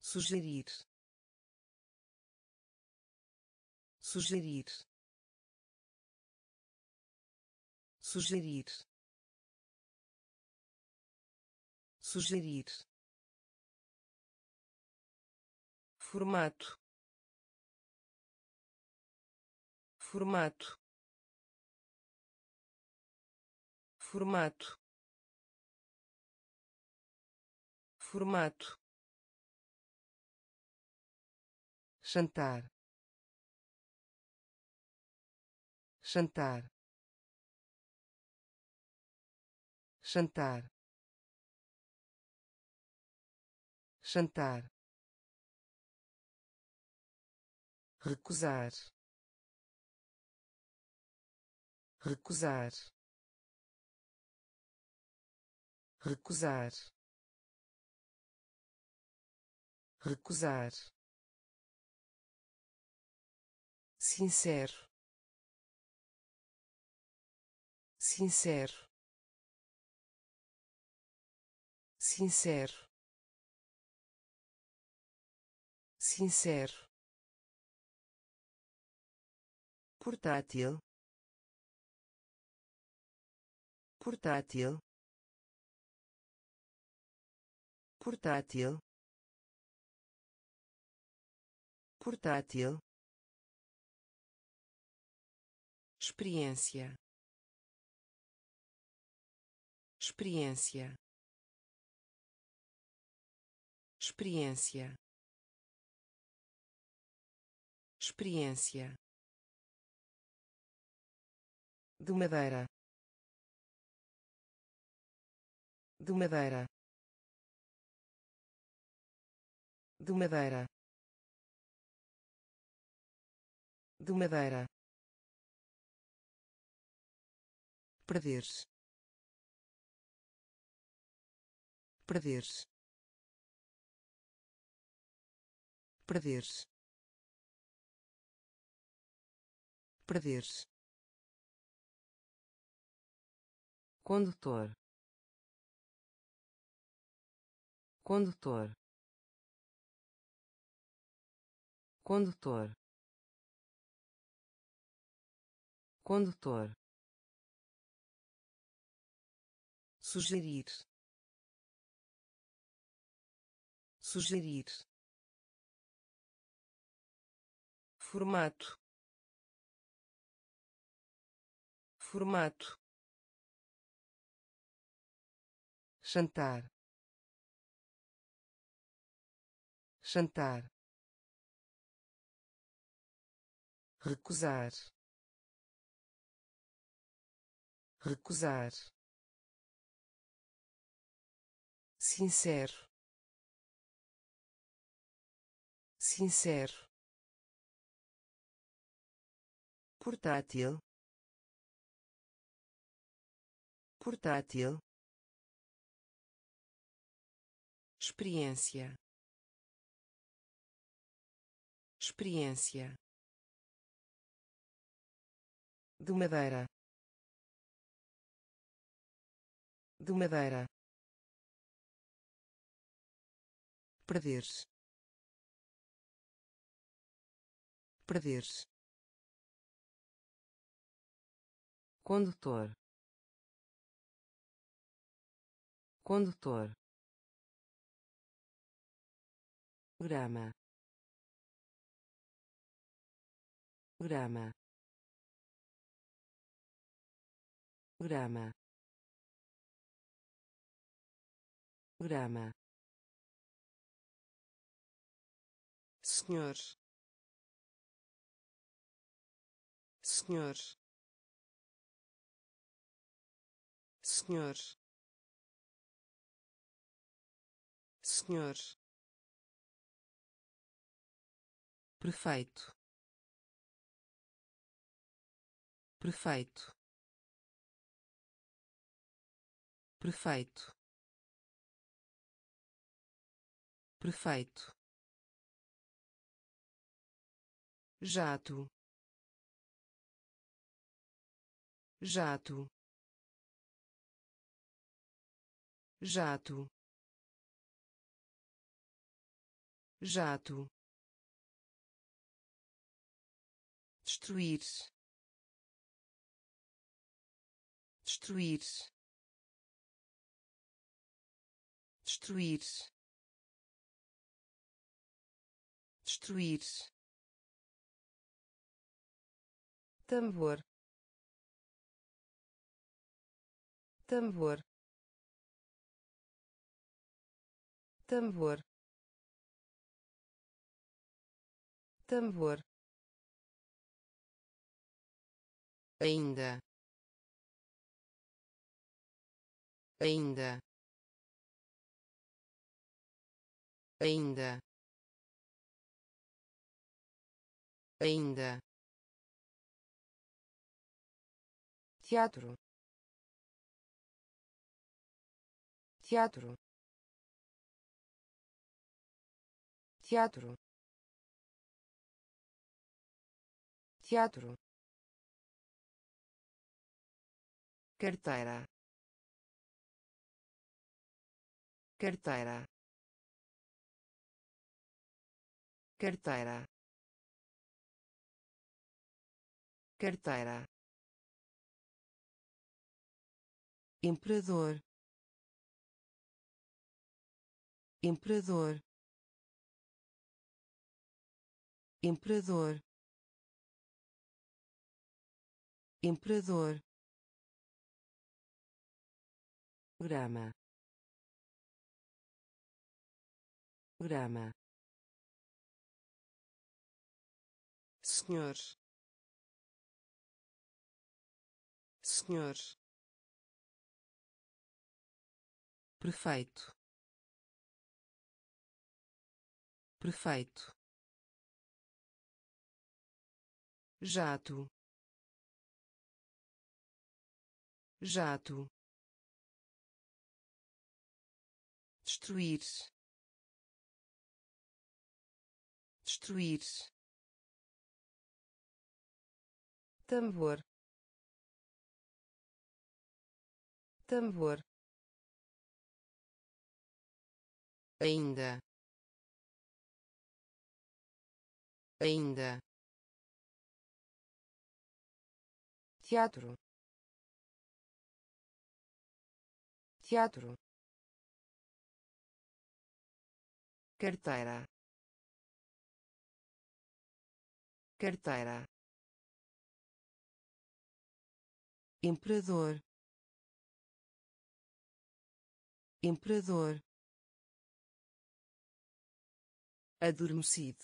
sugerir, sugerir, sugerir, sugerir, formato, formato, formato, formato, jantar, jantar, jantar, jantar, recusar, recusar, recusar, recusar, sincero, sincero, sincero, sincero, portátil, portátil, portátil, portátil, experiência, experiência, experiência, experiência, de madeira, de madeira, de madeira, de madeira, perder-se, perder-se, perder-se, perder-se, condutor, condutor, condutor, condutor, sugerir, sugerir, formato, formato, jantar, jantar, recusar, recusar, sincero, sincero, portátil, portátil, experiência, experiência, de madeira, de madeira, perder-se, perder-se, condutor, condutor, grama, grama, grama, grama, senhor, senhor, senhor, senhor, perfeito, perfeito, perfeito, perfeito, jato, jato, jato, jato, destruir, destruir, destruir, destruir, tambor, tambor, tambor, tambor, ainda, ainda, ainda, ainda, teatro, teatro, teatro, teatro, carteira, carteira, carteira, carteira, imperador, imperador, imperador, imperador, grama, grama, senhor, senhor, perfeito, perfeito, jato, jato, destruir, destruir, tambor, tambor, ainda, ainda, teatro, teatro, carteira, carteira, imperador, imperador, adormecido,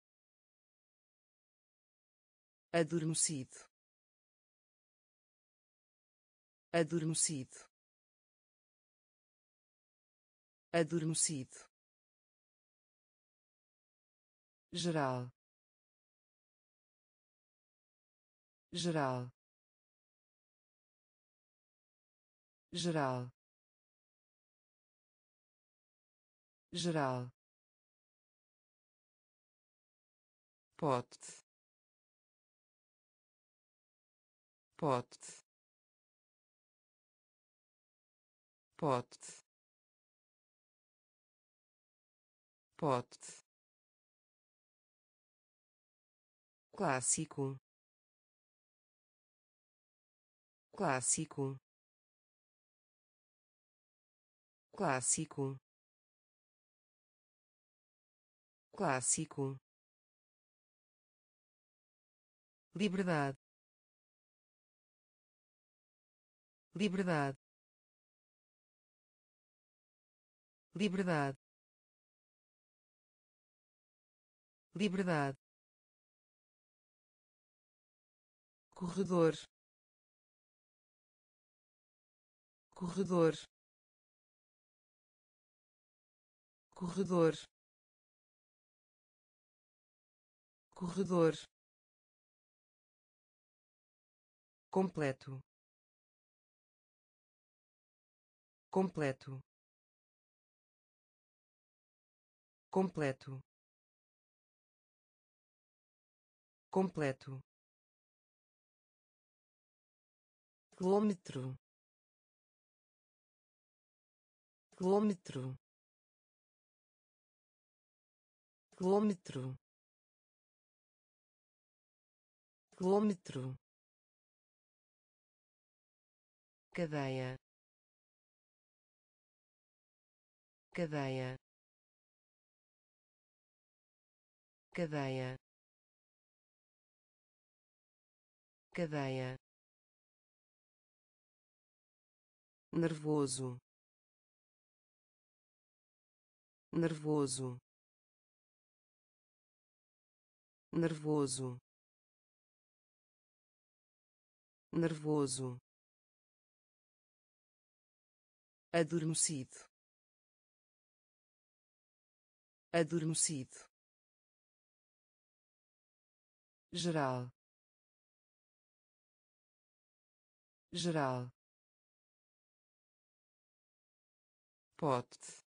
adormecido, adormecido, adormecido, geral, geral, geral, geral, pote, pote, pote, pote, clássico, clássico, clássico, clássico, liberdade, liberdade, liberdade, liberdade, corredor, corredor, corredor, corredor, completo, completo, completo, completo, quilômetro, quilômetro, quilômetro, quilômetro, cadeia, cadeia, cadeia, cadeia, nervoso, nervoso, nervoso, nervoso, adormecido, adormecido, geral, geral, pote,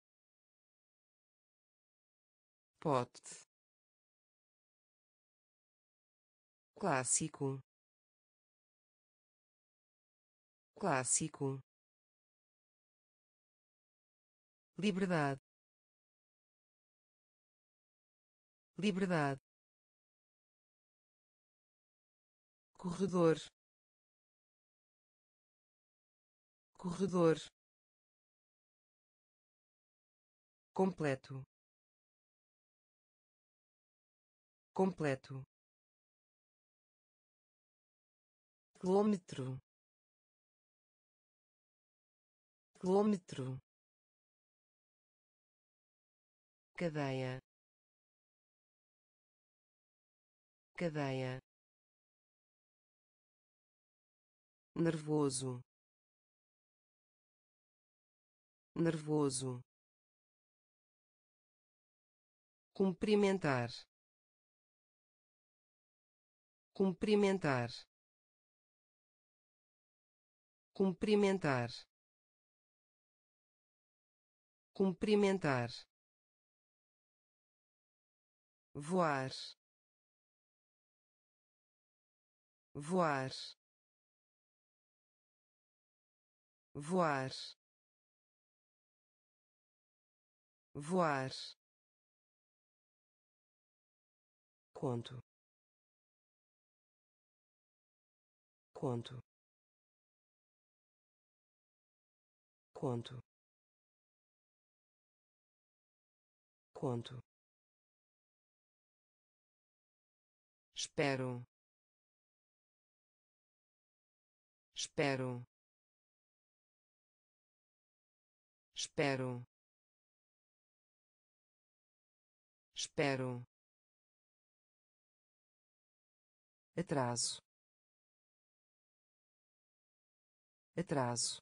pote, clássico, clássico, liberdade, liberdade, corredor, corredor, completo, completo, quilômetro, quilômetro, cadeia, cadeia, nervoso, nervoso, cumprimentar, cumprimentar, cumprimentar, cumprimentar, voar, voar, voar, voar, conto, conto, conto, conto, espero, espero, espero, espero, atraso, atraso,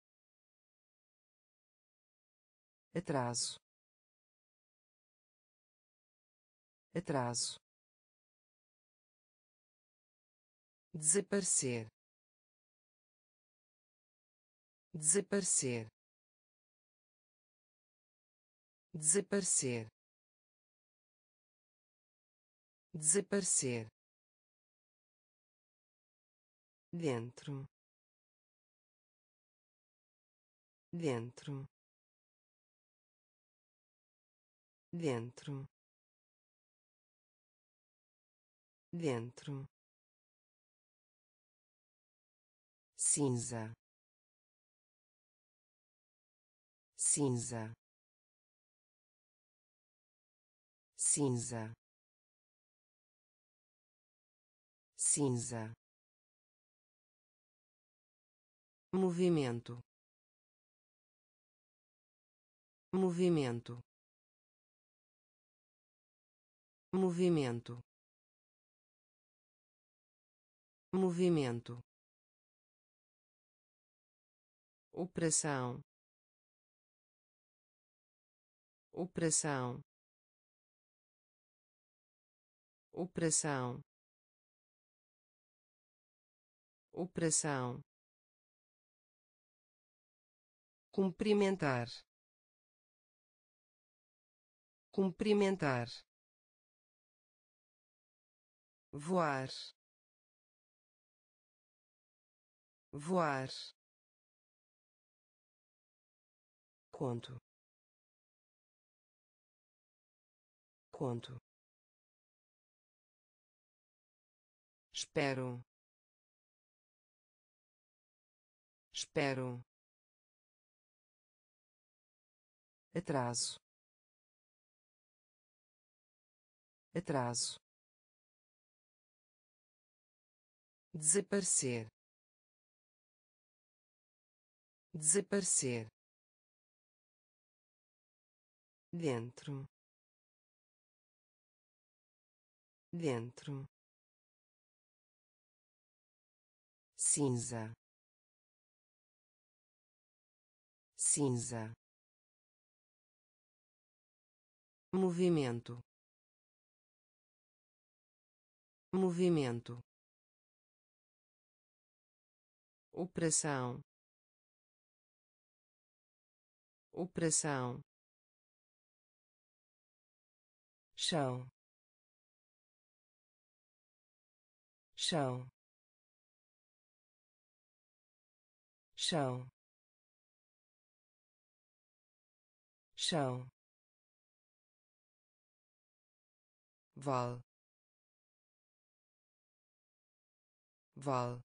atraso, atraso, desaparecer, desaparecer, desaparecer, desaparecer, dentro, dentro, dentro, dentro, cinza, cinza, cinza, cinza, movimento, movimento, movimento, movimento, operação, operação, operação, operação, cumprimentar, cumprimentar, voar, voar, conto, conto, espero, espero, atraso, atraso, desaparecer, desaparecer, dentro, dentro, cinza, cinza, movimento, movimento, operação, operação, chão, chão, chão, chão, val, val,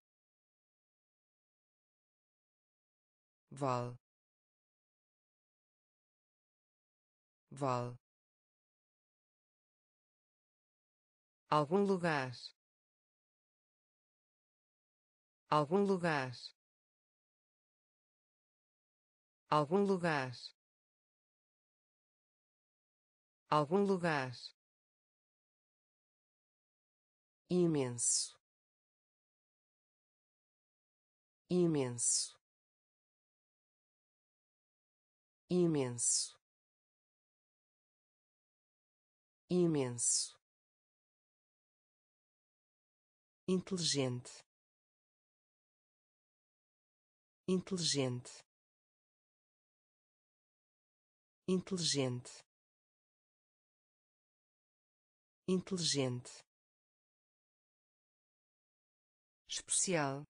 val, val, algum lugar, algum lugar, algum lugar, algum lugar, imenso, imenso, imenso, imenso, inteligente, inteligente, inteligente, inteligente, especial,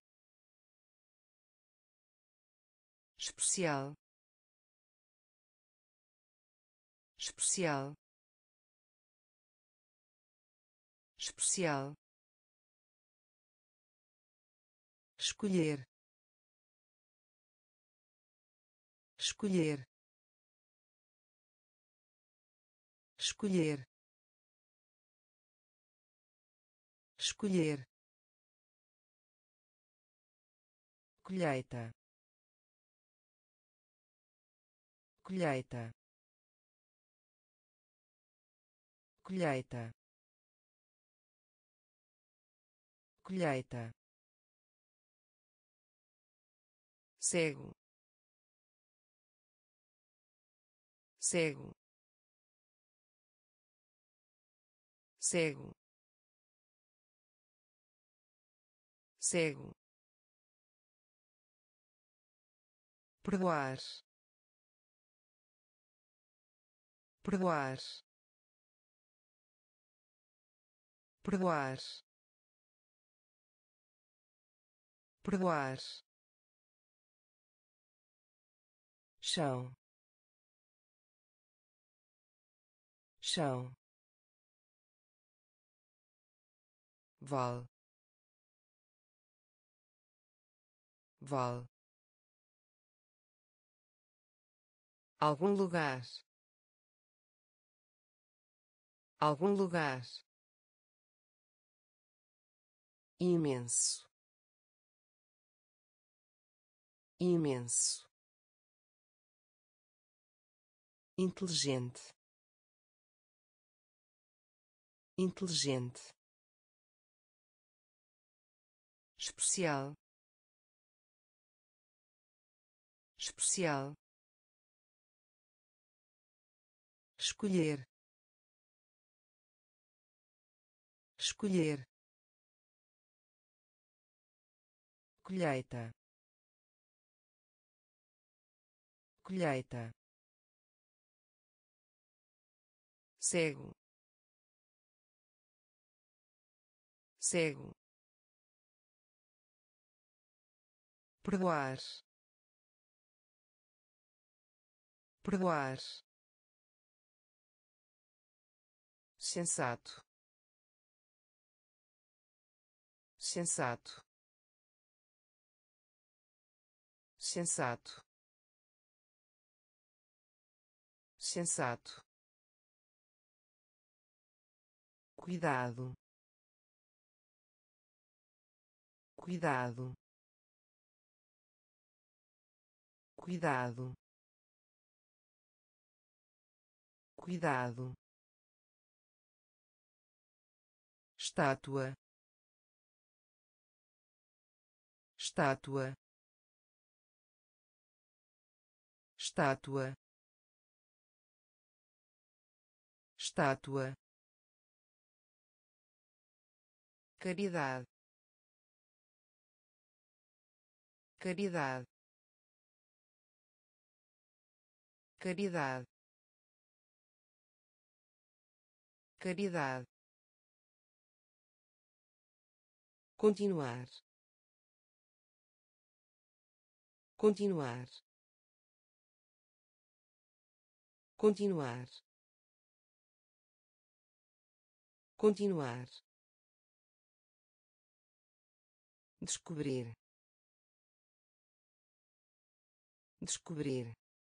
especial, especial, especial, escolher, escolher, escolher, escolher, colheita, colheita, colheita, colheita, cego, cego, cego, cego, perdoar, perdoar, perdoar, perdoar, chão, chão, val, val, algum lugar, algum lugar, imenso, imenso, inteligente, inteligente, especial, especial, escolher, escolher, colheita, colheita, cego, cego, perdoar, perdoar, sensato, sensato, sensato, sensato, cuidado, cuidado, cuidado, cuidado, estátua, estátua, estátua, estátua, caridade, caridade, caridade, caridade, continuar, continuar, continuar, continuar, descobrir, descobrir,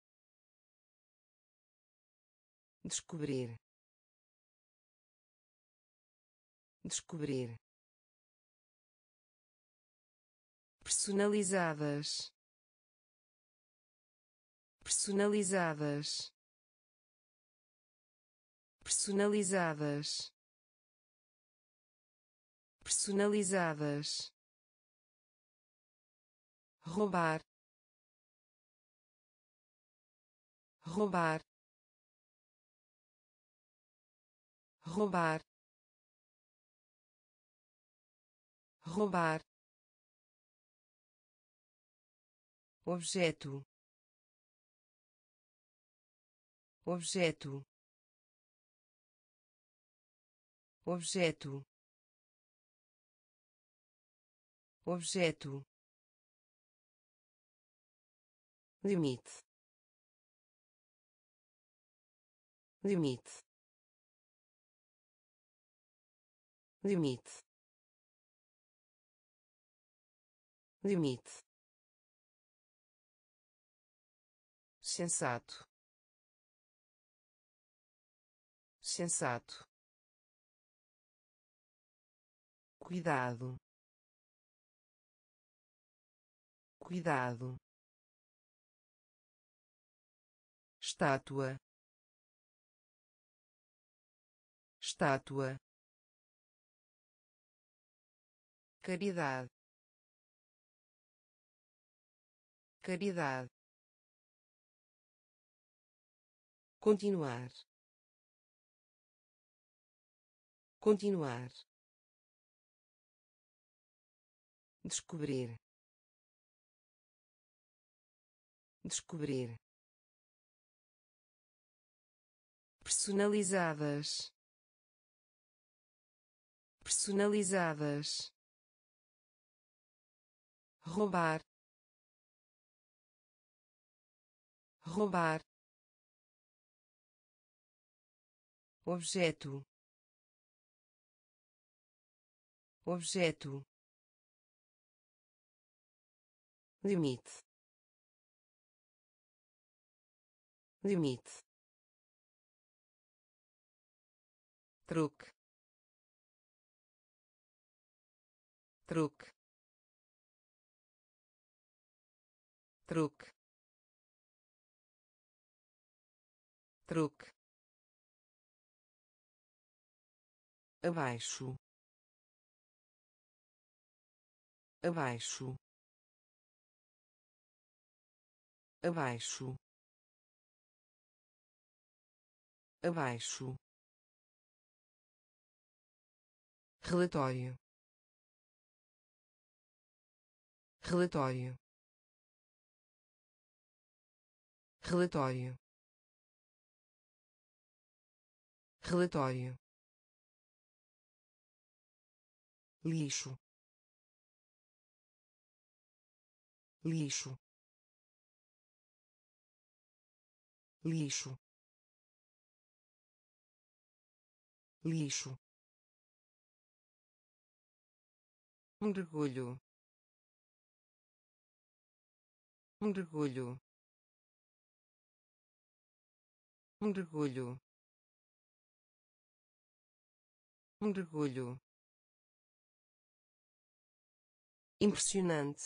descobrir, descobrir, personalizadas, personalizadas, personalizadas, personalizadas, roubar, roubar, roubar, roubar, objeto, objeto, objeto, objeto, limite, limite, limite, limite, sensato, sensato, cuidado, cuidado, estátua, estátua, caridade, caridade, continuar, continuar, descobrir, descobrir, personalizadas, personalizadas, roubar, roubar, objeto, objeto, limite, limite, truque, truque, truque, truque, abaixo, abaixo, abaixo, abaixo, relatório, relatório, relatório, relatório, lixo, lixo, lixo, lixo, mergulho, mergulho, mergulho, mergulho, impressionante,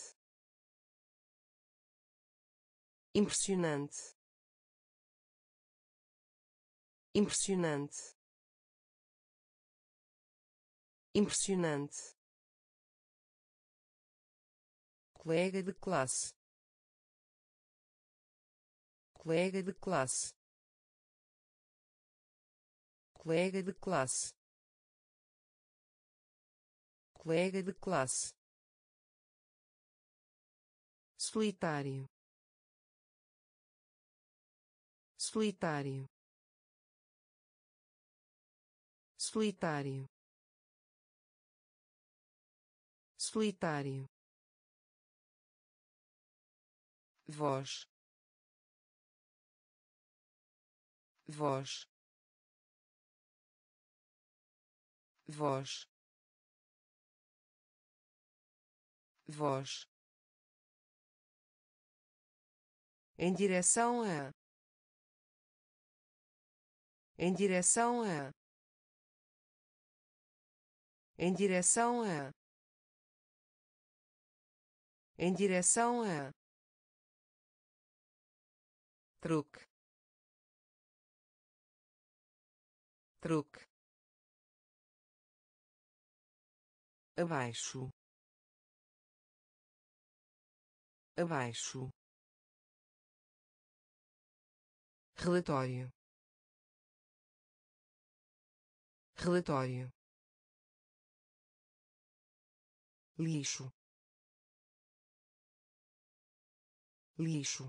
impressionante, impressionante, impressionante, colega de classe, colega de classe, colega de classe, colega de classe, solitário, solitário, solitário, solitário, voz, voz, voz, voz, em direção a, em direção a, em direção a, em direção a, truque, truque, abaixo, abaixo, relatório, relatório, lixo, lixo,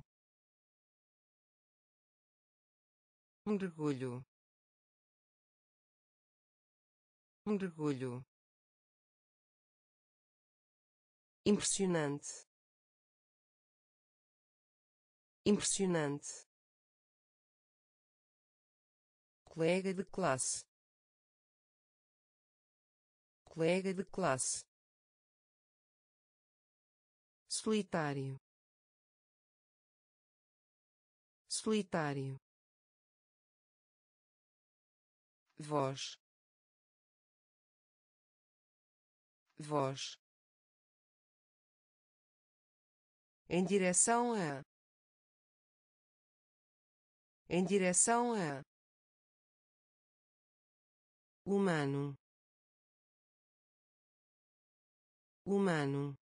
mergulho, mergulho, impressionante, impressionante, colega de classe, colega de classe, solitário, solitário, voz, voz, em direção a, em direção a, humano, humano,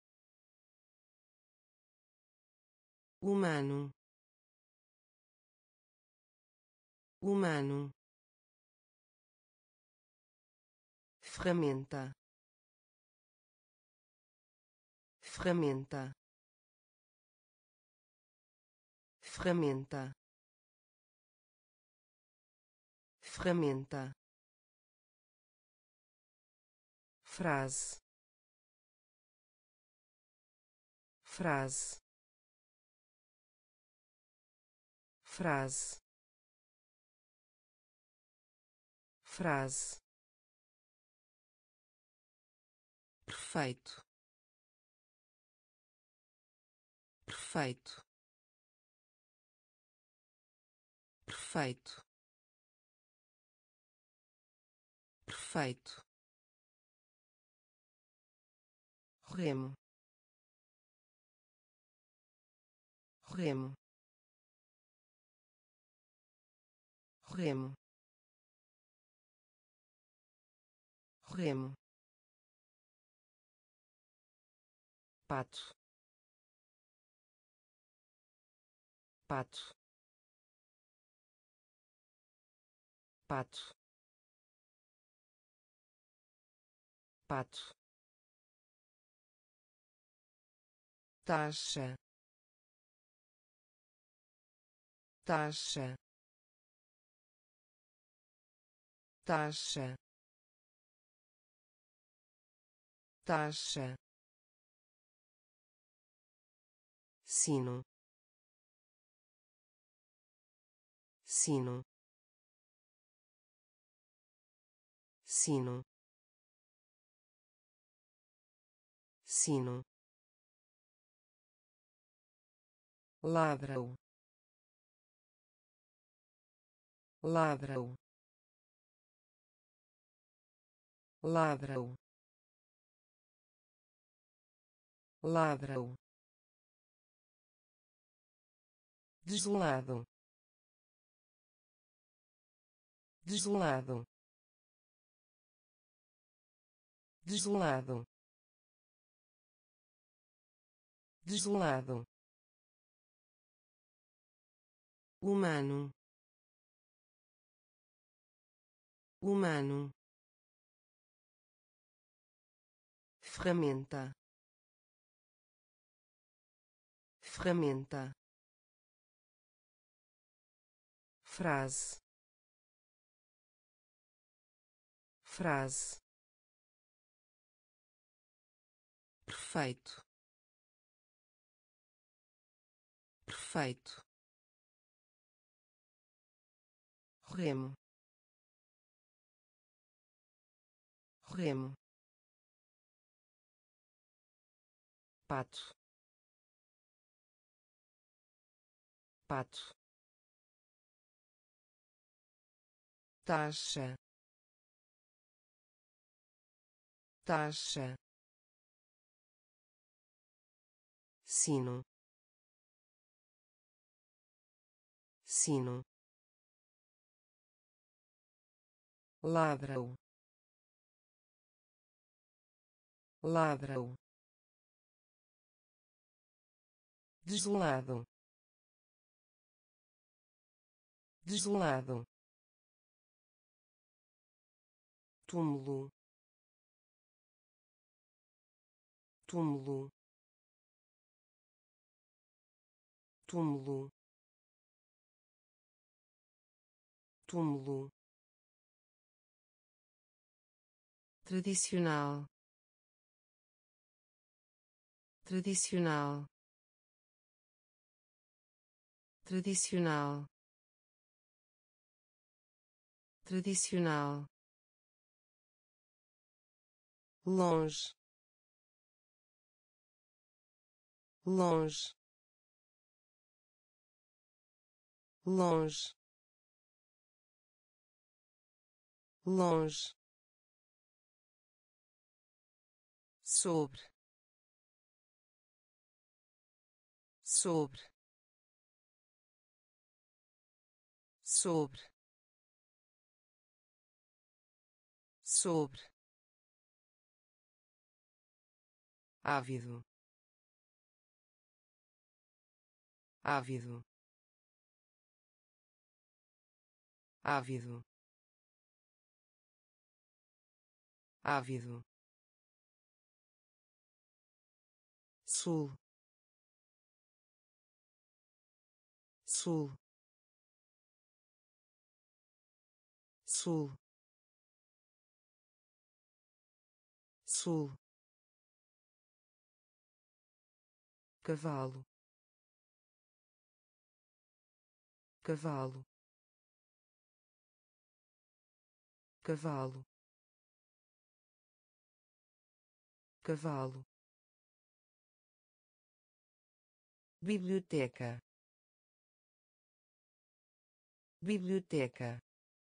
humano, humano, ferramenta, ferramenta, ferramenta, ferramenta, frase, frase, frase, frase, perfeito, perfeito, perfeito, perfeito, remo, remo, remo, remo, pato, pato, pato, pato, taxa, taxa, taxa, taxa, sino, sino, sino, sino, ladrão, ladrão, ladrão, ladrão, desolado, desolado, desolado, desolado, humano, humano, ferramenta, ferramenta, frase, frase, perfeito, perfeito, remo, remo, pato, pato, taxa, taxa, sino, sino, ladrão, ladrão, desolado, desolado, túmulo, túmulo, túmulo, túmulo, tradicional, tradicional, tradicional, tradicional, longe, longe, longe, longe, sobre, sobre, sobre, sobre, ávido, ávido, ávido, ávido, sul, sul, sul, sul, cavalo, cavalo, cavalo, cavalo, biblioteca, biblioteca,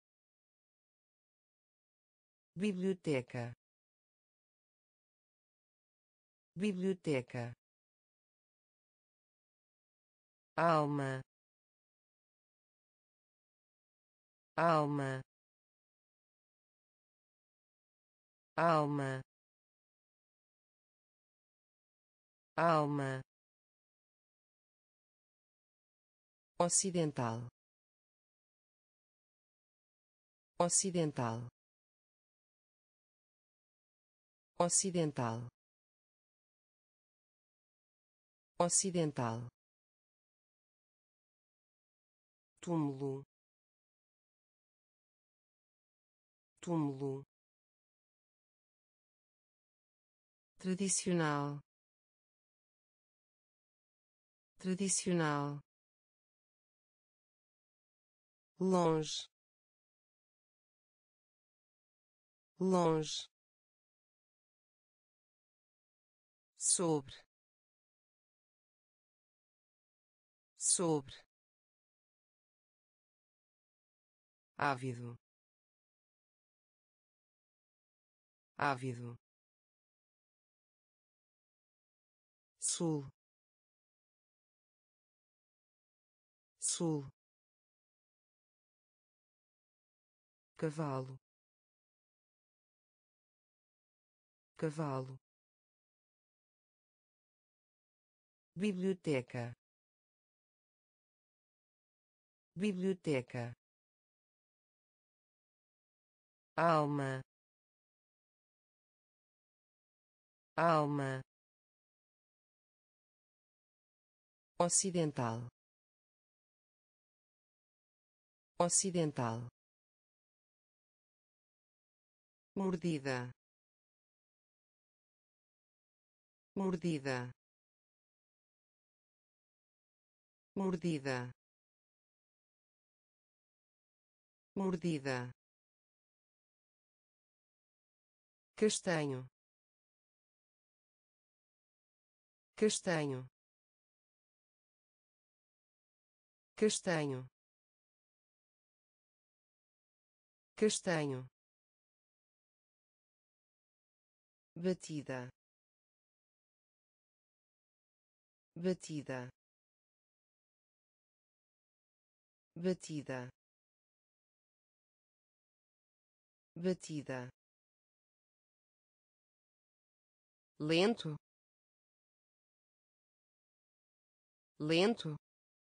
biblioteca, biblioteca, alma, alma, alma, alma, ocidental, ocidental, ocidental, ocidental, túmulo, túmulo, tradicional, tradicional, longe, longe, sobre, sobre, ávido, ávido, sul, sul, cavalo, cavalo, biblioteca, biblioteca, alma, alma, ocidental, ocidental, mordida, mordida, mordida, mordida, castanho, castanho, castanho, castanho, batida, batida, batida, batida, lento, lento,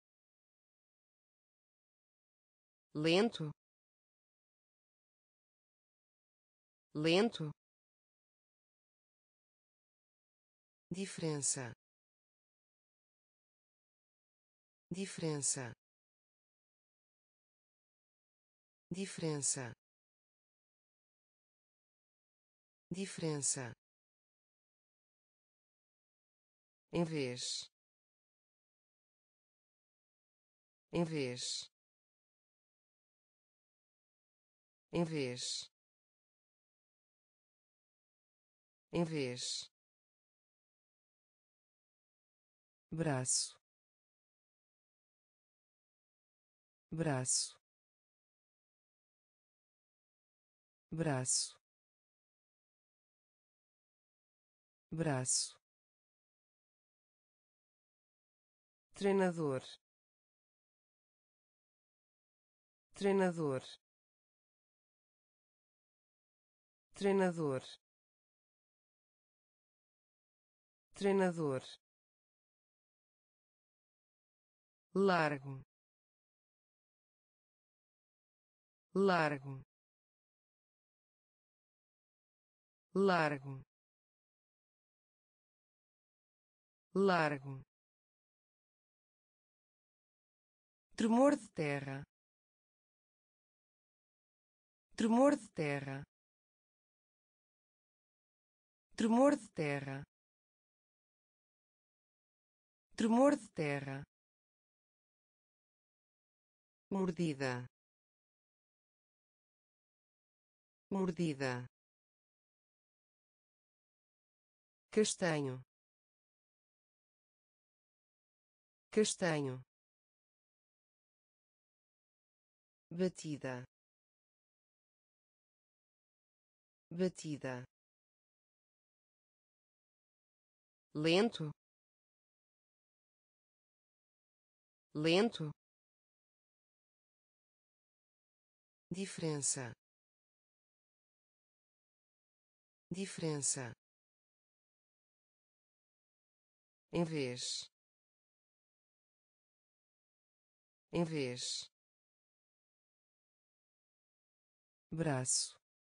lento, lento, diferença, diferença, diferença, diferença, em vez, em vez, em vez, em vez, braço, braço, braço, braço, treinador, treinador, treinador, treinador, largo, largo, largo, largo, tremor de terra, tremor de terra, tremor de terra, tremor de terra, mordida, mordida, castanho, castanho, batida, batida, lento, lento, diferença, diferença, em vez, em vez, braço,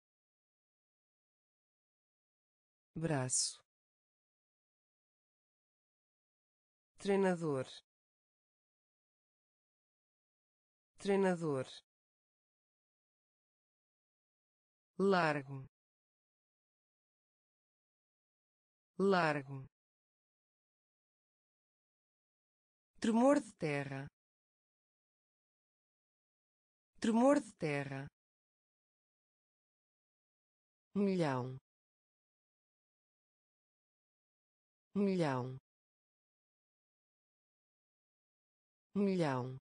braço, treinador, treinador, largo, largo, tremor de terra, tremor de terra, milhão, milhão, milhão,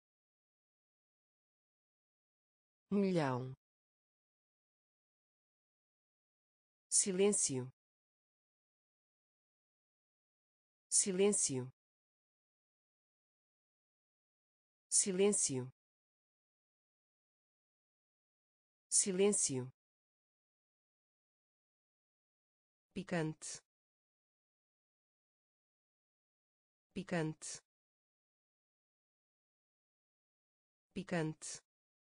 milhão, silêncio, silêncio, silêncio, silêncio, picante, picante, picante,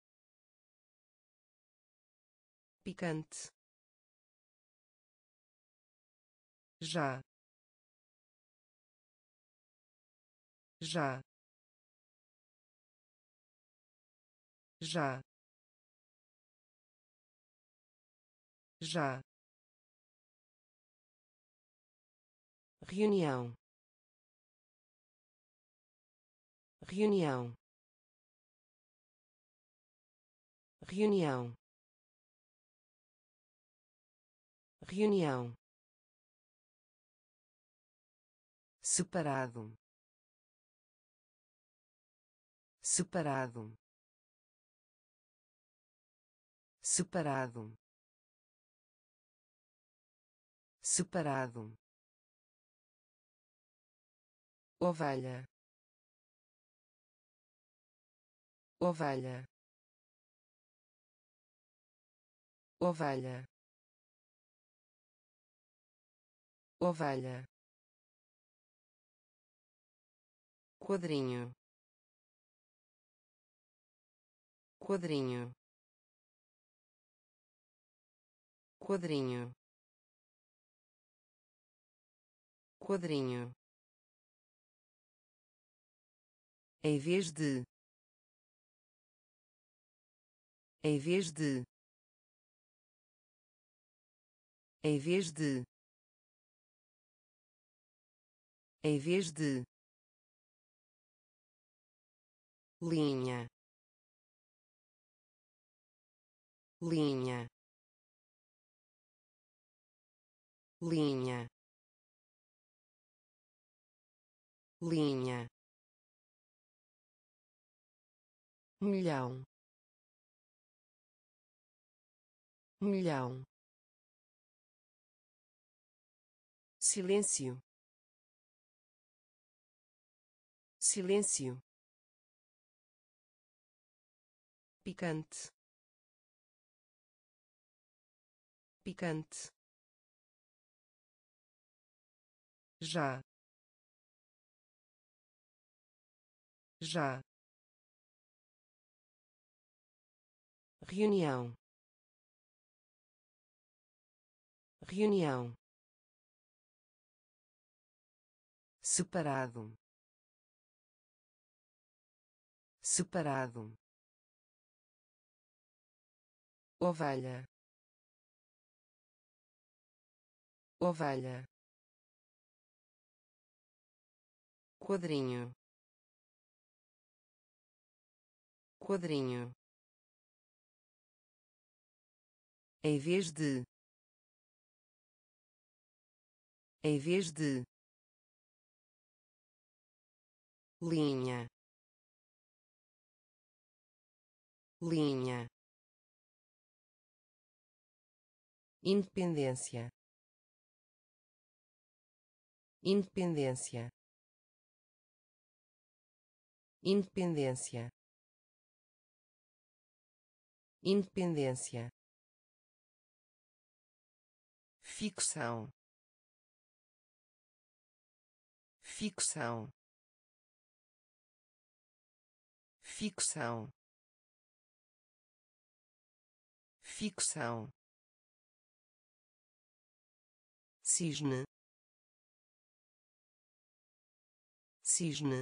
picante, já, já, já, já, reunião, reunião, reunião, reunião, separado, separado, separado, separado, ovelha, ovelha, ovelha, ovelha, quadrinho, quadrinho, quadrinho, quadrinho, em vez de, em vez de, em vez de, em vez de, linha, linha, linha, linha, milhão, milhão, silêncio, silêncio, picante, picante, já, já, reunião, reunião, separado, separado, ovelha, ovelha, quadrinho, quadrinho, em vez de, em vez de, linha, linha, independência, independência, independência, independência, ficção, ficção, ficção, ficção, cisne, cisne,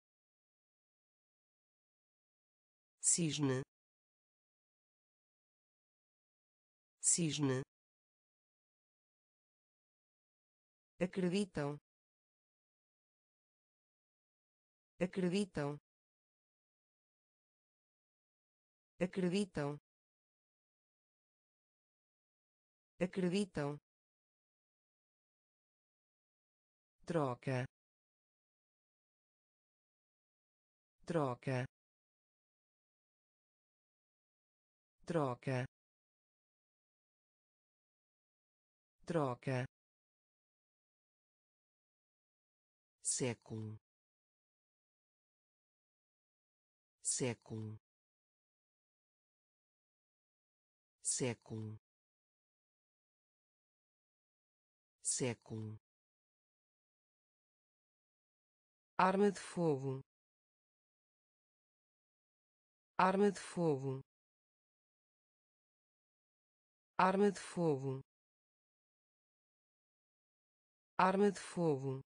cisne, cisne, acreditam, acreditam, acreditam, acreditam, troca, troca, troca, troca, século, século, século, século, arma de fogo, arma de fogo, arma de fogo, arma de fogo,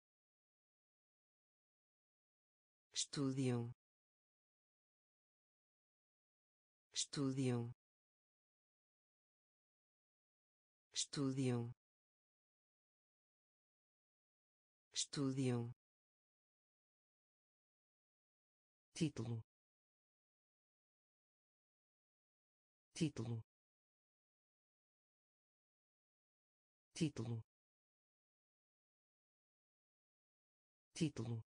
estúdio, estúdio, estúdio, estúdio, título, título, título, título,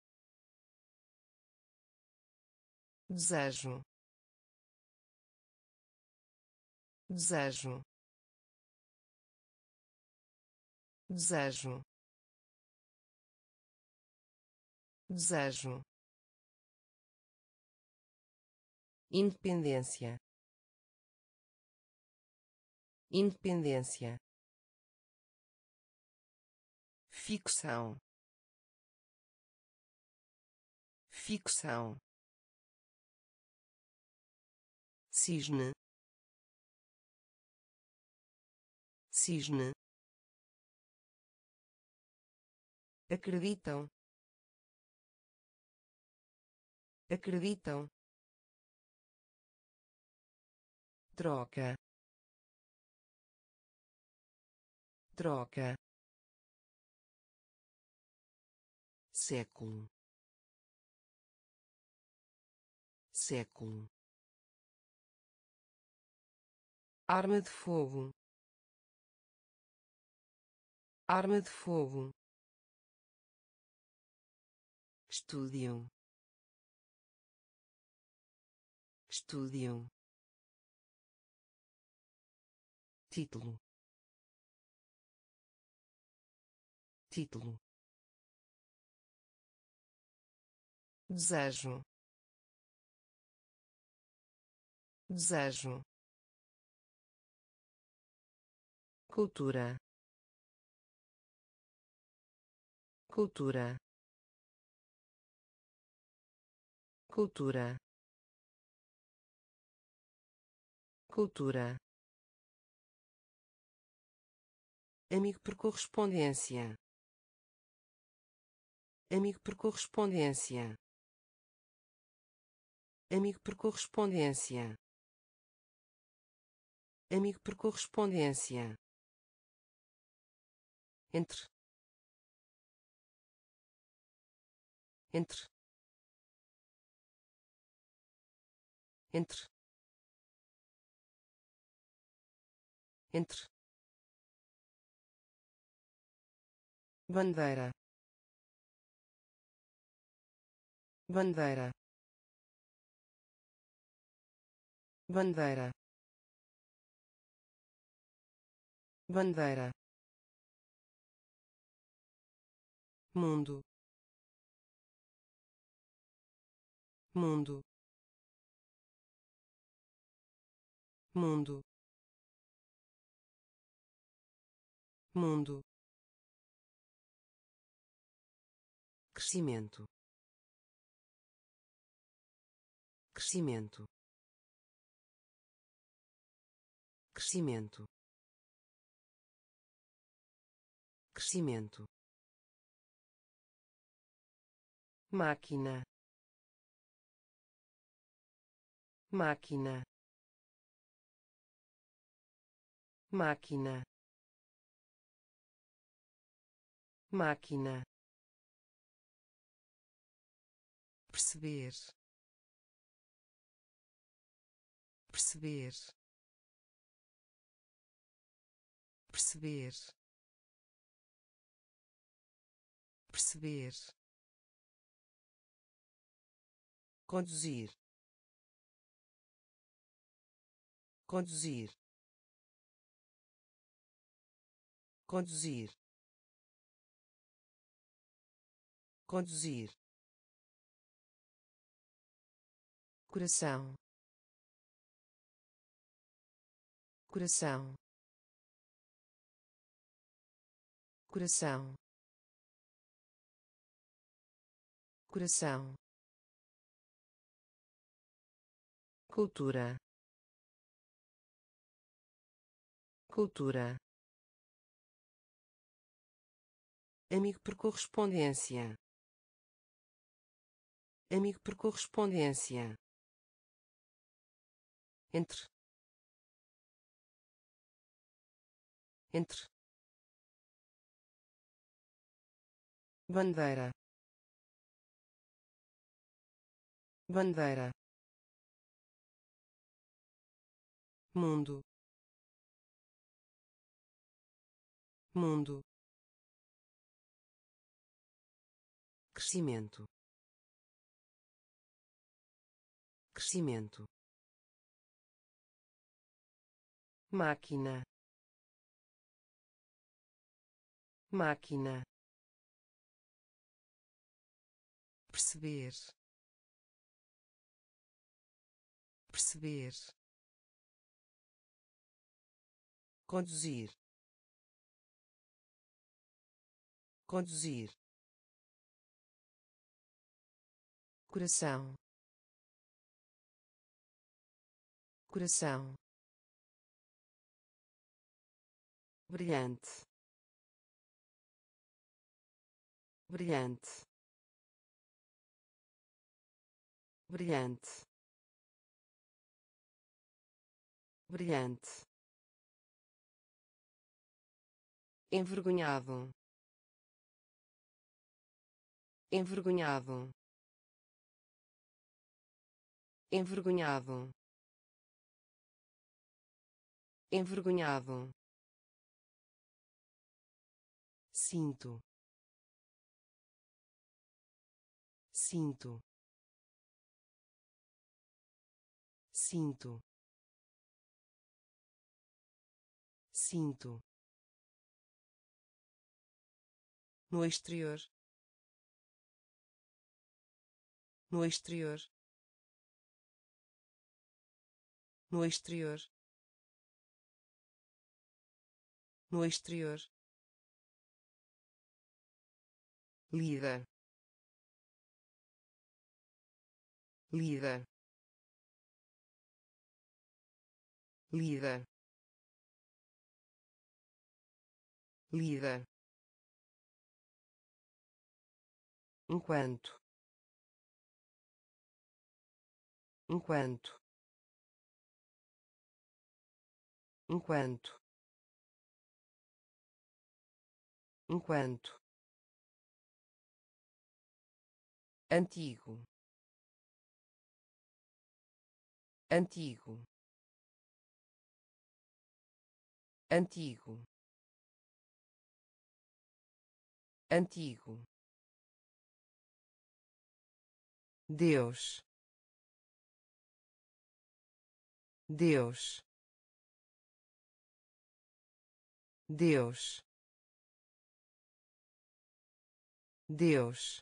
desejo, desejo, desejo, desejo, independência, independência, ficção, ficção, cisne, cisne, acreditam, acreditam, troca, troca, século, século, arma de fogo, arma de fogo, estúdio, estúdio, título, título, desejo, desejo, cultura, cultura, cultura, cultura, amigo por correspondência, amigo por correspondência, amigo por correspondência, amigo por correspondência, entre, entre, entre, entre, bandeira, bandeira, bandeira, bandeira, mundo, mundo, mundo, mundo, crescimento, crescimento, crescimento, crescimento, máquina, máquina, máquina, máquina, perceber, perceber, perceber, perceber, conduzir, conduzir, conduzir, conduzir, coração, coração, coração, coração, cultura, cultura, amigo por correspondência, amigo por correspondência, entre, entre, bandeira, bandeira, mundo, mundo, crescimento, crescimento, máquina, máquina, perceber, perceber, conduzir, conduzir, coração, coração, brilhante, brilhante, brilhante, brilhante, envergonhado, envergonhado, envergonhado, envergonhado, cinto, cinto, cinto, cinto, no exterior, no exterior, no exterior, no exterior, líder, líder, líder, líder, enquanto, enquanto, enquanto, enquanto, antigo, antigo, antigo, antigo, Deus, Deus, Deus, Deus,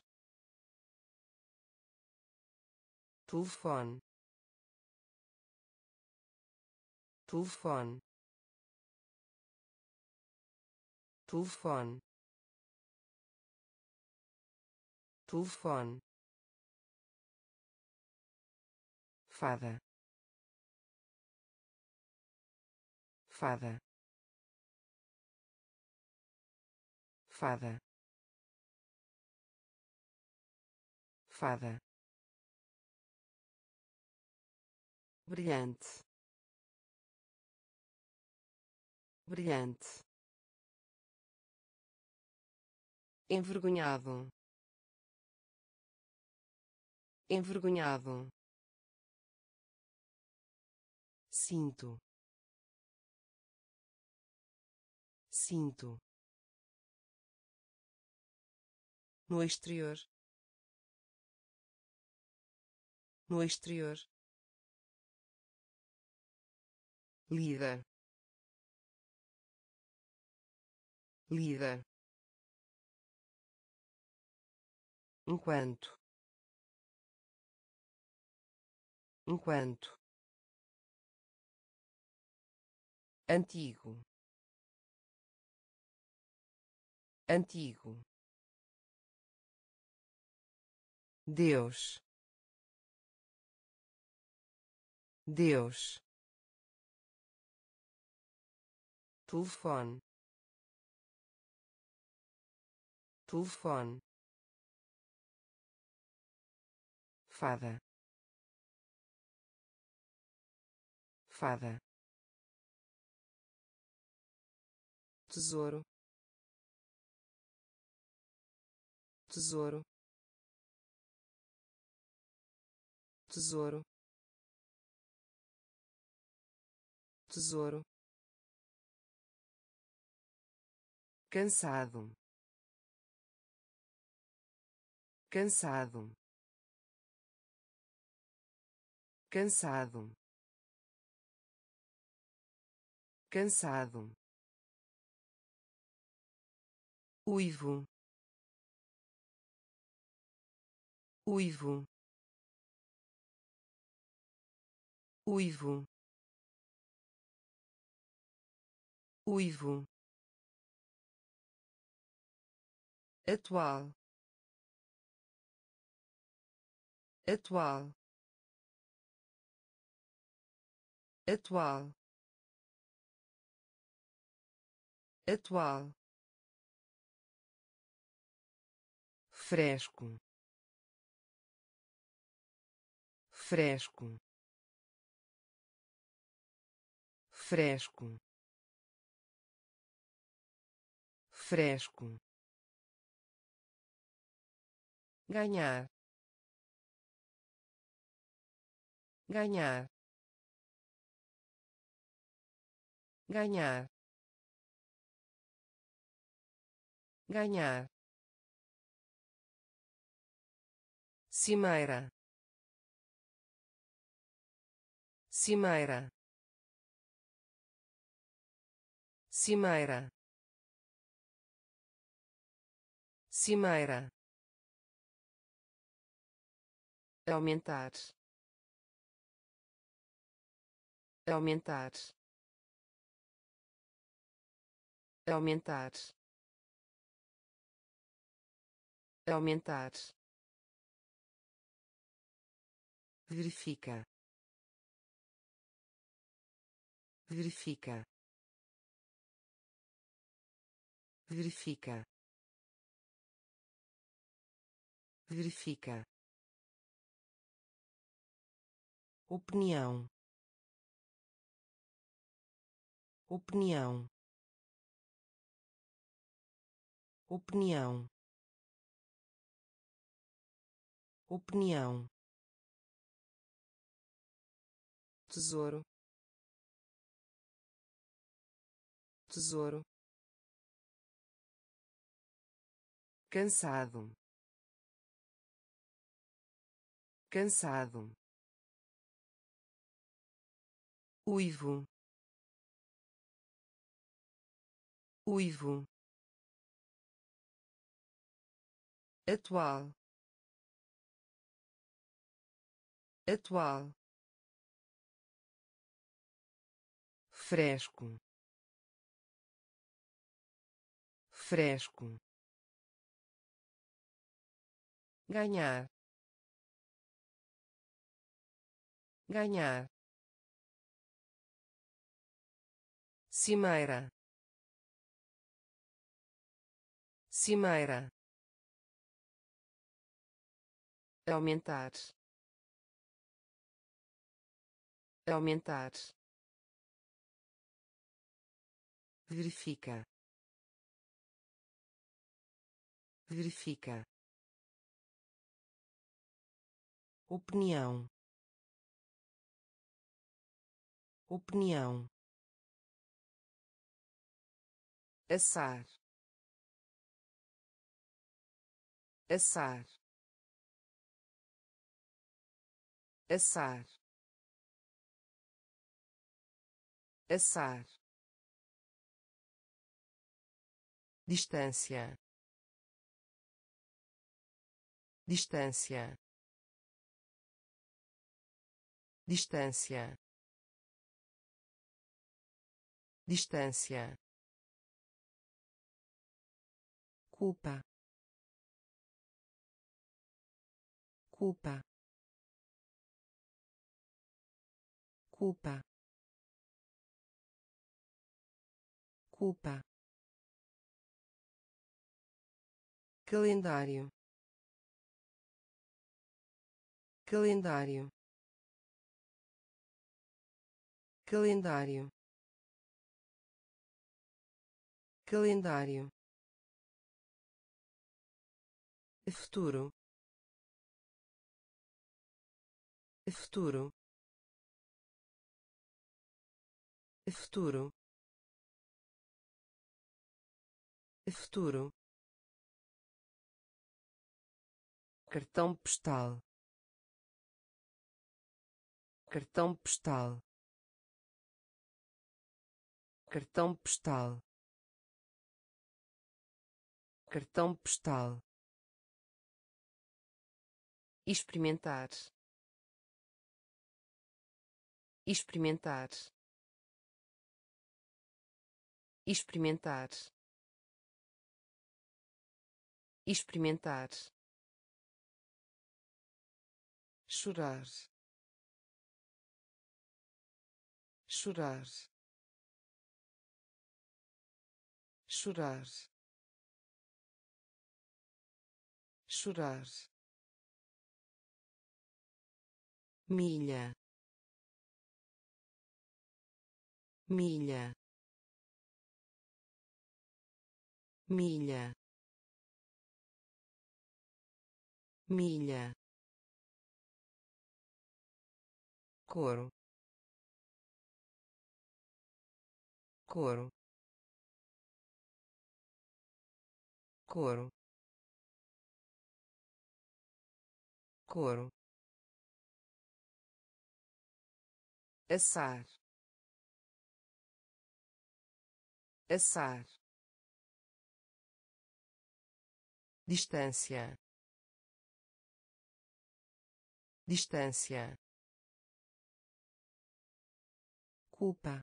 telefone, telefone, telefone, telefone, fada, fada, fada, fada, brilhante, brilhante, envergonhado, envergonhado, cinto, cinto, no exterior, no exterior, líder, líder, enquanto, enquanto, antigo, antigo, Deus, Deus, telefone, telefone, fada, fada, tesouro, tesouro, tesouro, tesouro, cansado, cansado, cansado, cansado, uivo, uivo, uivo, uivo, atual, atual, atual, atual, fresco, fresco, fresco, fresco, ganhar, ganhar, ganhar, ganhar, cimeira, cimeira, cimeira, cimeira, aumentar, aumentar, aumentar, aumentar, verifica, verifica, verifica, verifica, opinião, opinião, opinião, opinião, tesouro, tesouro, cansado, cansado, uivo, uivo, atual, atual, fresco, fresco, ganhar, ganhar, cimeira, cimeira, aumentar, aumentar, verifica, verifica, opinião, opinião, assar, assar, assar, assar, distância, distância, distância, distância, culpa, culpa, culpa, culpa, calendário, calendário, calendário, calendário, futuro, futuro, futuro, futuro, cartão postal, cartão postal, cartão postal, cartão postal, experimentar, experimentar, experimentar, experimentar, chorar, chorar, chorar, chorar, milha, milha, milha, milha, couro, couro, couro, couro, assar, assar, distância, distância, culpa,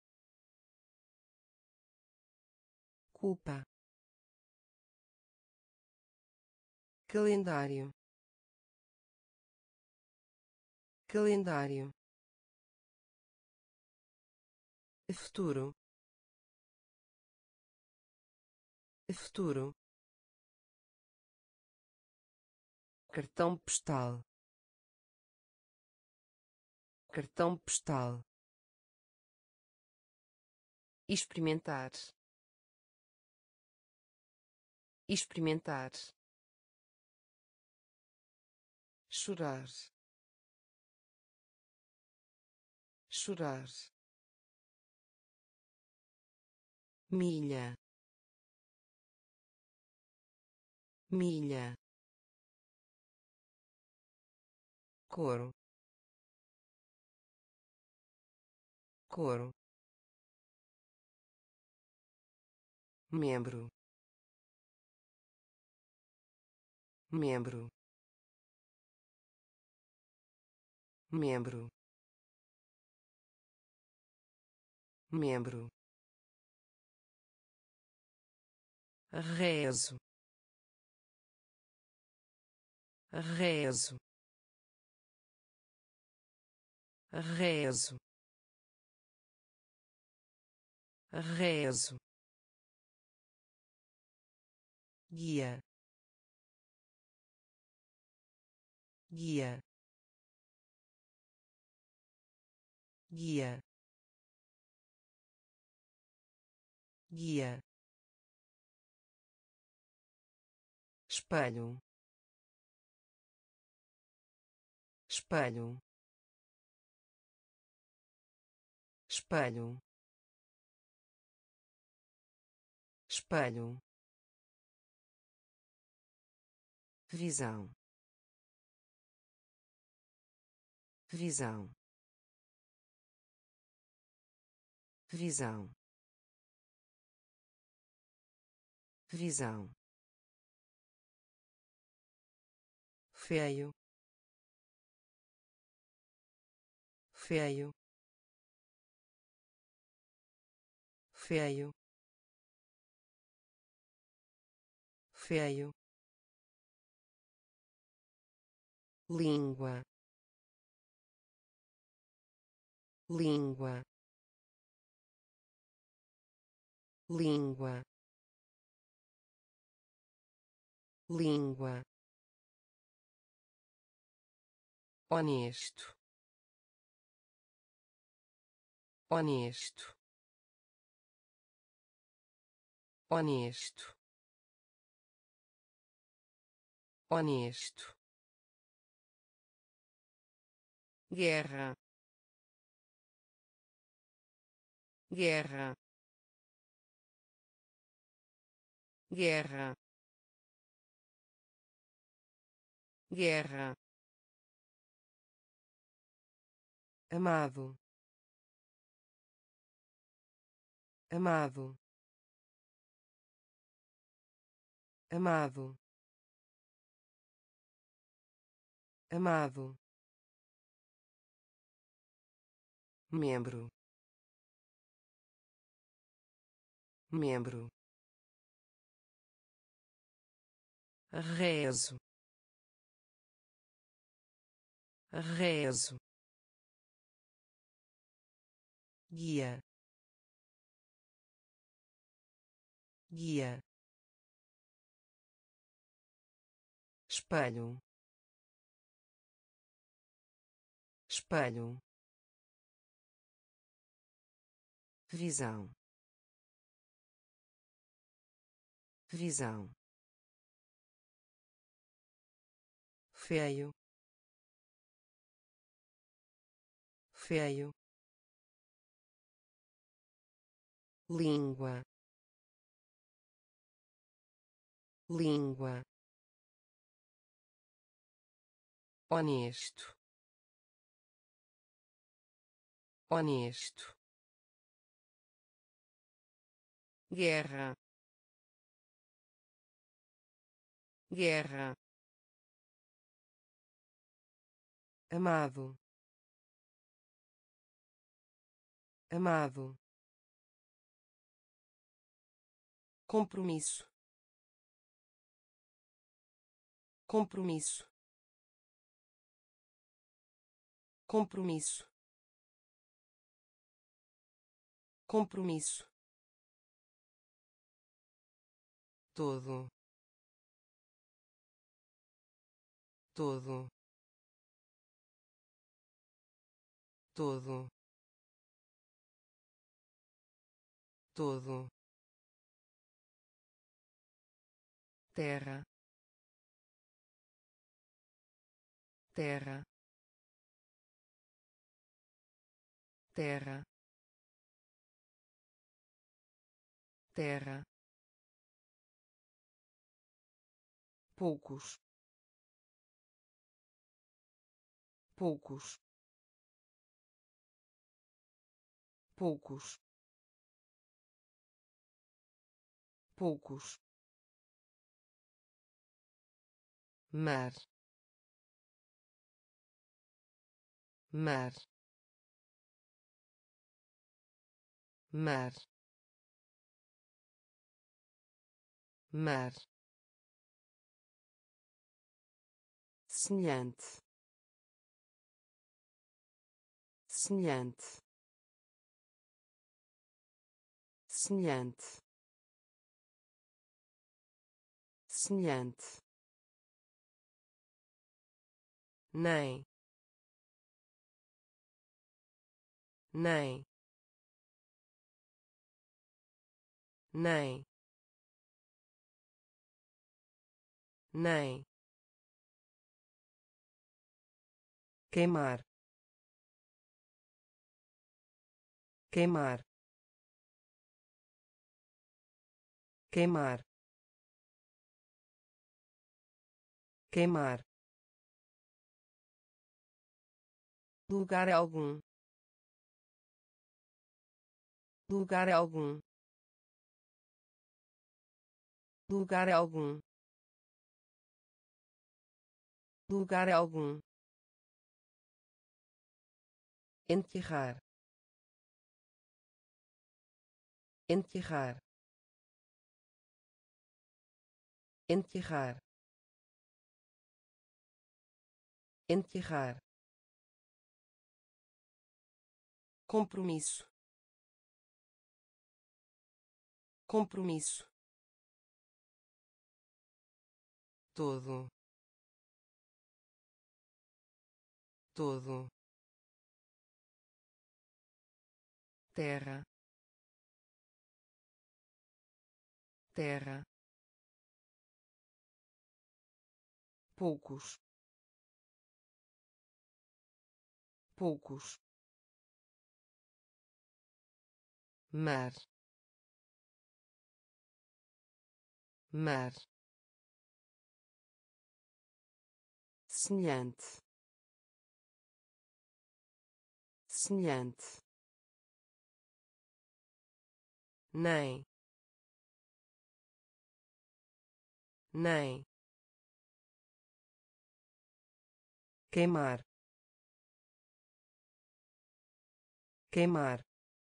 culpa, calendário, calendário, futuro, futuro, cartão postal, cartão postal, experimentar, experimentar, chorar, chorar, milha, milha, couro, couro, membro, membro, membro, membro, rezo, rezo, rezo, rezo, guia, guia, guia, guia, espelho, espelho, espelho, espelho, visão, visão, visão, visão, feio, feio, feio, feio, língua, língua, língua, língua, honesto, honesto, honesto, honesto, guerra, guerra, guerra, guerra, amado, amado, amado, amado, membro, membro, rezo, rezo, guia, guia, espelho, espelho, visão, visão, feio, feio, língua, língua, honesto, honesto, guerra, guerra, amado, amado, compromisso, compromisso, compromisso, compromisso, todo, todo, todo, todo, terra, terra, terra, terra, poucos, poucos, poucos, poucos, mar, mar, mar, mar, semelhante, semelhante, semelhante, semelhante, nem, nem, nem, nem, queimar, queimar, queimar, queimar, lugar algum, lugar algum, lugar algum, lugar algum, enterrar, enterrar, enterrar, enterrar, compromisso, compromisso, todo, todo, terra, terra, poucos, poucos, mar, mar, semelhante, semelhante, nem, nem, queimar, queimar,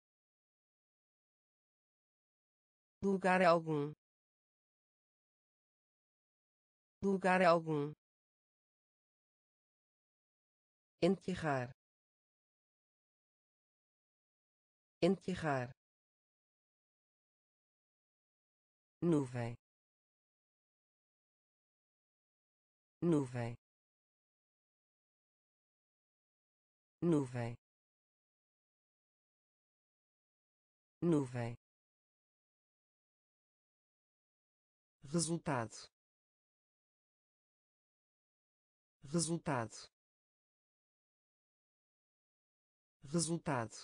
lugar algum, lugar algum, enterrar, enterrar, nuvem, nuvem, nuvem, nuvem, resultado, resultado, resultado,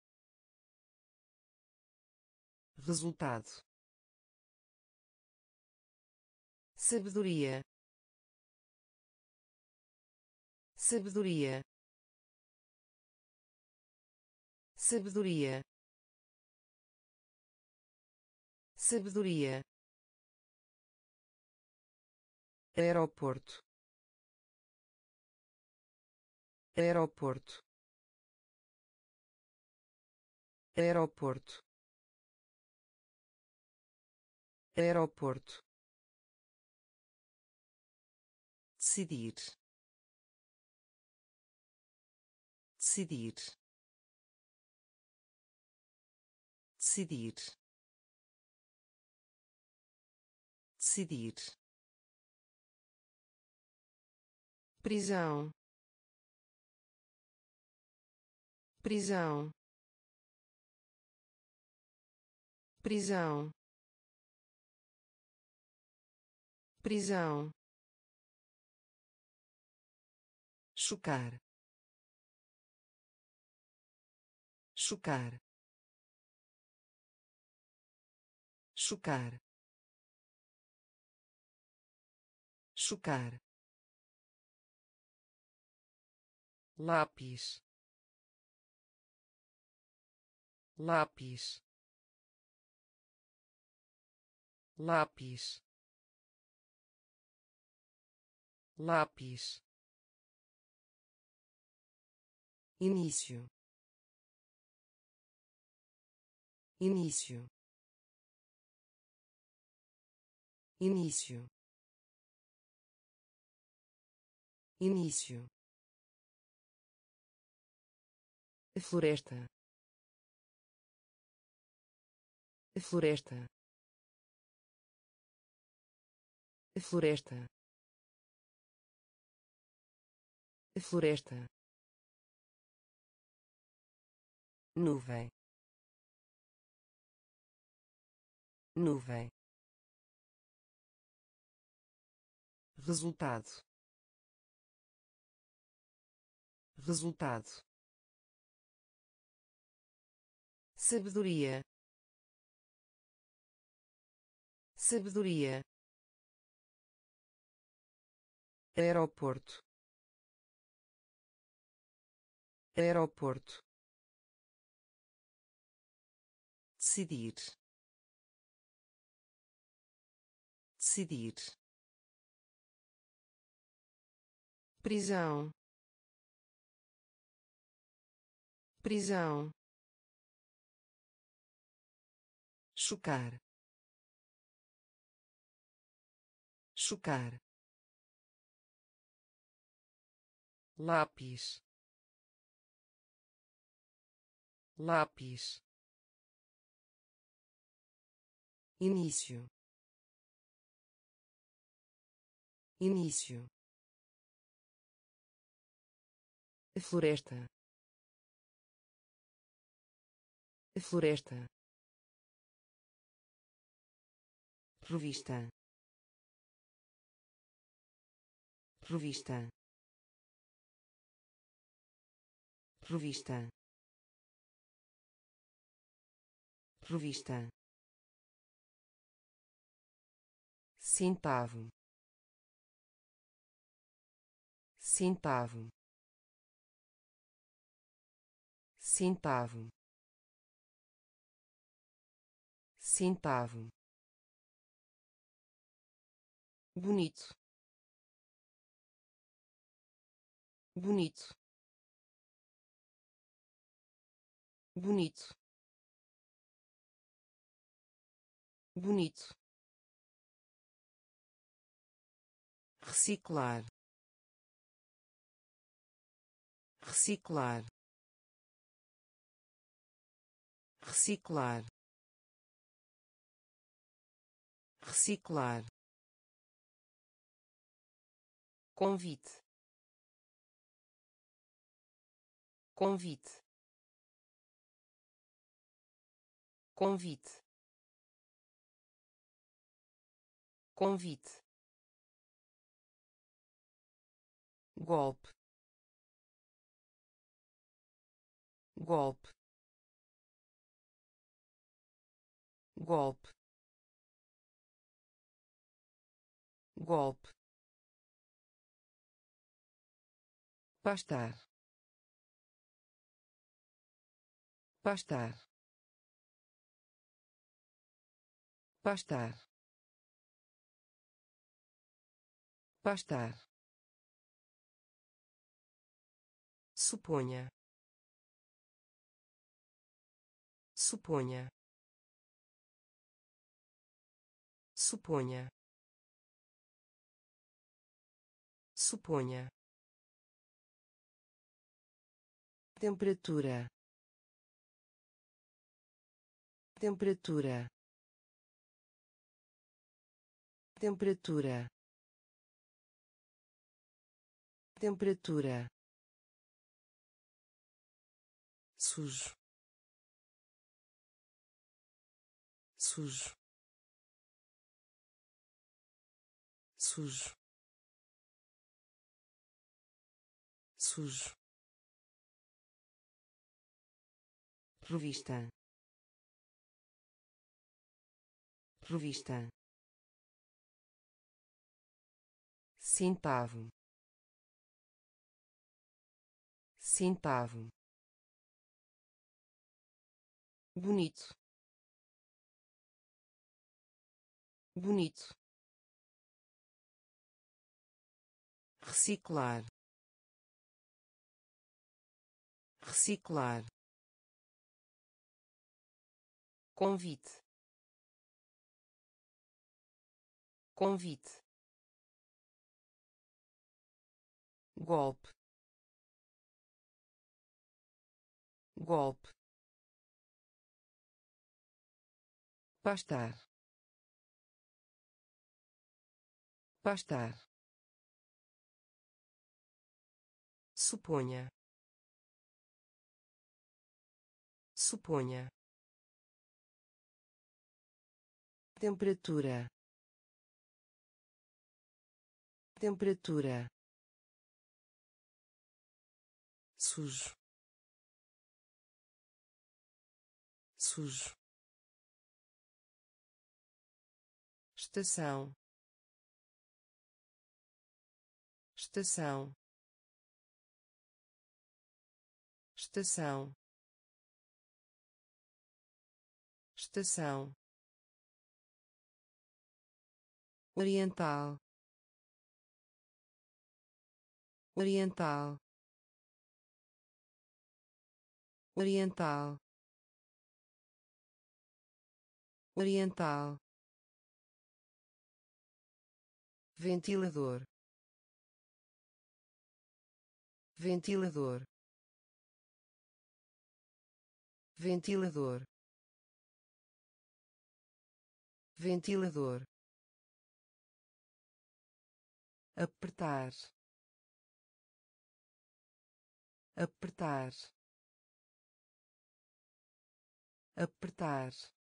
resultado, sabedoria, sabedoria, sabedoria, sabedoria, aeroporto, aeroporto, aeroporto, aeroporto, decidir, decidir, decidir, decidir, prisão, prisão, prisão, prisão, chocar, chocar, chocar, chocar, lápis, lápis, lápis, lápis, início, início, início, início, floresta, floresta, floresta, floresta, nuvem, nuvem, resultado, resultado, sabedoria, sabedoria, aeroporto, aeroporto, decidir, decidir, prisão, prisão, chocar, chocar, lápis, lápis, início, início, floresta, floresta, revista, revista, revista, revista, centavo, centavo, centavo, centavo, bonito, bonito, bonito, bonito, reciclar, reciclar, reciclar, reciclar, convite, convite, convite, convite, golpe, golpe, golpe, golpe, pastar, pastar, pastar, pastar, suponha, suponha, suponha, suponha, temperatura, temperatura, temperatura, temperatura, sujo, sujo, sujo, sujo, revista, revista, centavo, centavo, bonito, bonito, reciclar, reciclar, convite, convite, golpe, golpe, pastar, pastar, suponha, suponha, temperatura, temperatura, sujo, sujo, estação, estação, estação, estação, oriental, oriental, oriental, oriental, ventilador, ventilador, ventilador, ventilador, apertar, apertar, apertar,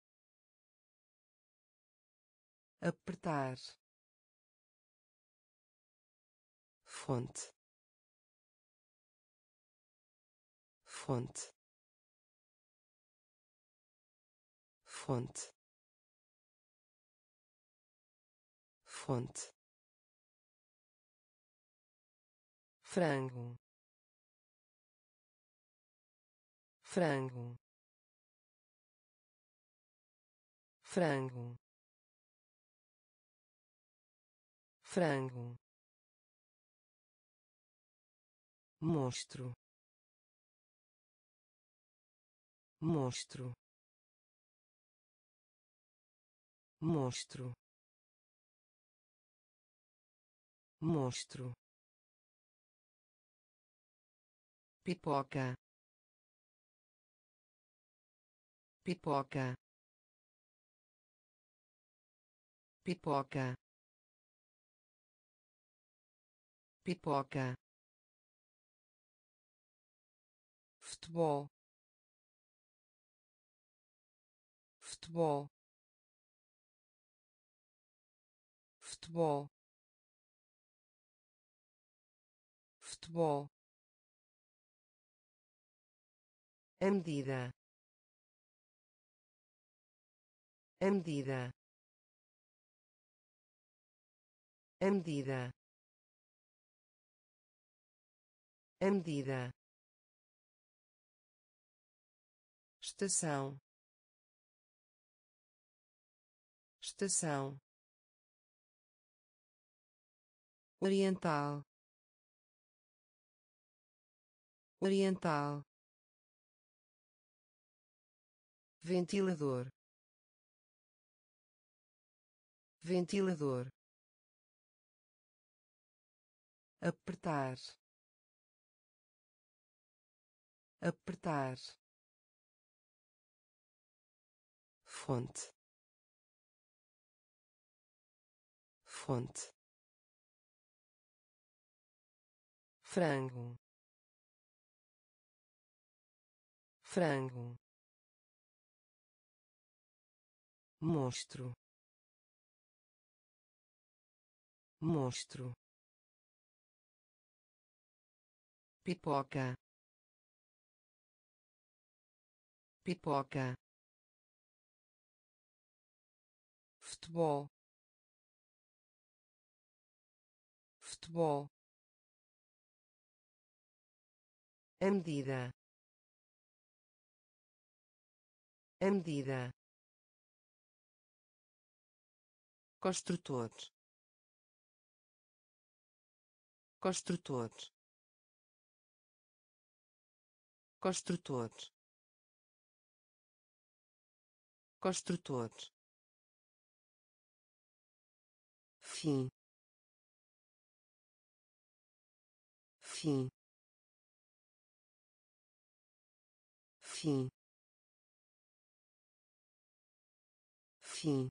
apertar, fonte, fonte, fonte, fonte, frango, frango, frango, frango, monstro, monstro, monstro, monstro, pipoca, pipoca, pipoca, pipoca, futebol, futebol, futebol, futebol, a medida, a medida, a medida, a medida, estação, estação, oriental, oriental, ventilador, ventilador, apertar, apertar, fonte, fonte, frango, frango, monstro, monstro, pipoca, pipoca, futebol, futebol, a medida, a medida, construtor, construtor, construtor, construtor, fim, fim, fim, fim,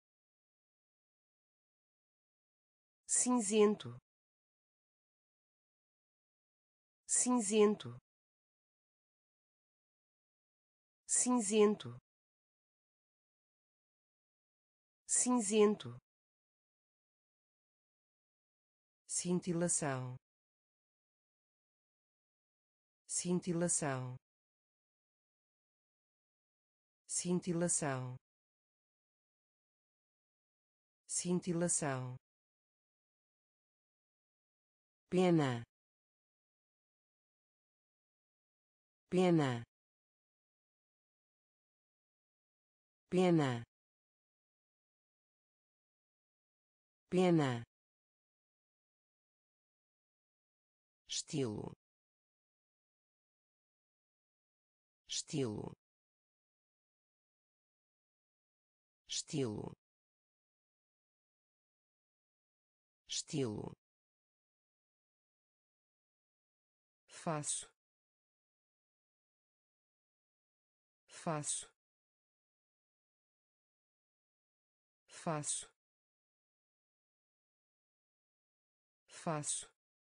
cinzento, cinzento, cinzento, cinzento, cintilação, cintilação, cintilação, cintilação, pena, pena, pena, pena, estilo, estilo, estilo, estilo, faço, faço, faço, faço,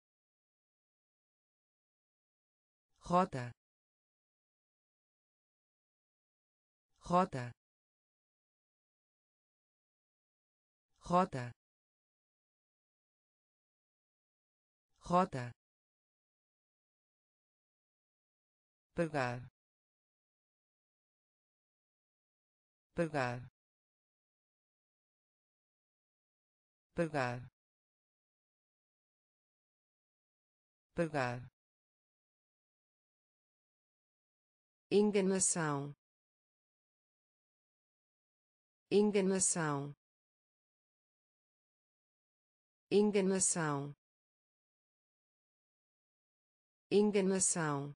rota, rota, rota, rota, pagar, pagar, pagar, pagar, enganação, enganação, enganação, enganação,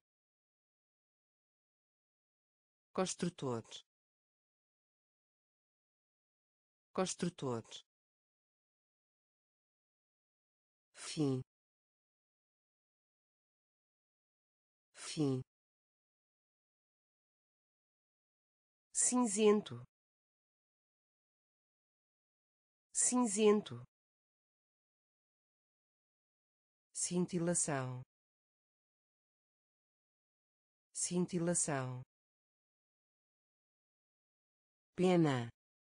construtor, construtor, fim, fim, cinzento, cinzento, cintilação, cintilação, pena,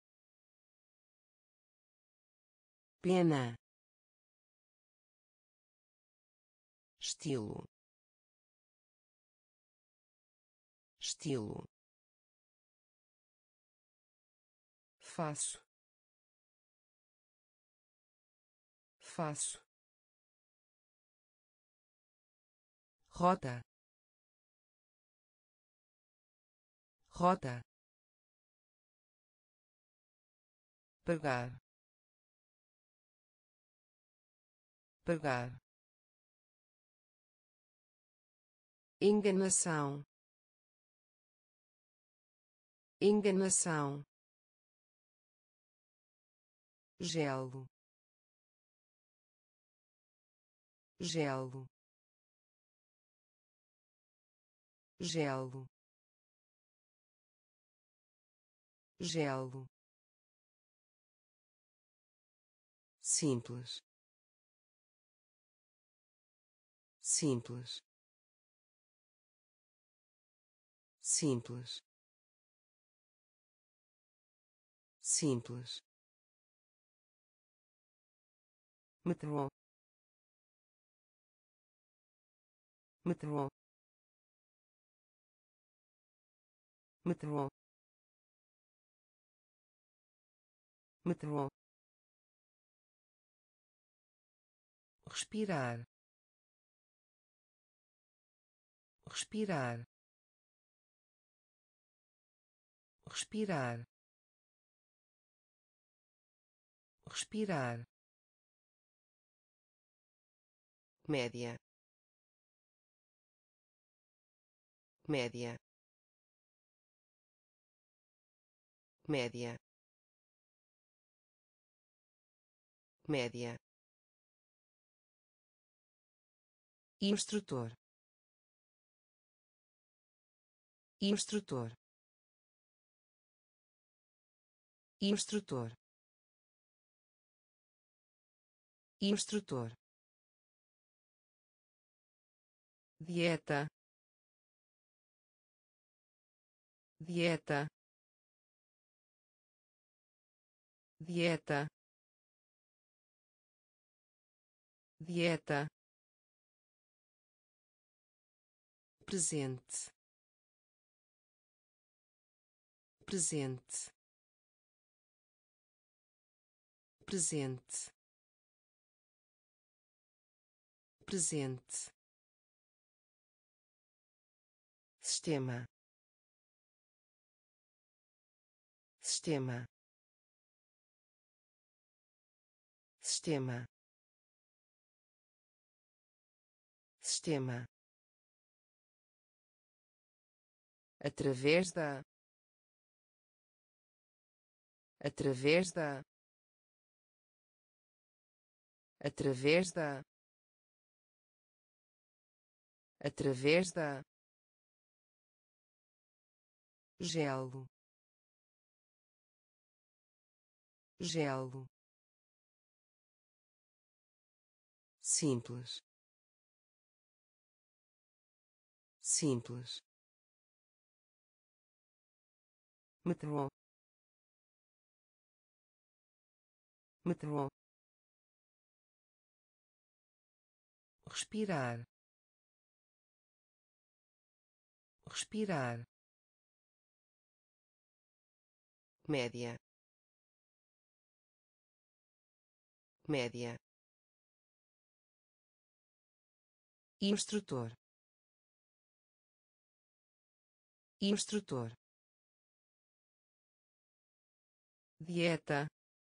pena, estilo, estilo, faço, faço, rota, rota, pagar, pagar, enganação, enganação, gelo, gelo, gelo, gelo, simples, simples, simples, simples, metrô, metrô, metrô, metrô, respirar, respirar, respirar, respirar, média, média, média, média, instrutor, instrutor, instrutor, instrutor, dieta, dieta, dieta, dieta, presente, presente, presente, presente, sistema, sistema, sistema, sistema, através da, através da, através da, através da, gelo, gelo, simples, simples, metrô, metrô, respirar, respirar, média, média, instrutor, instrutor, dieta,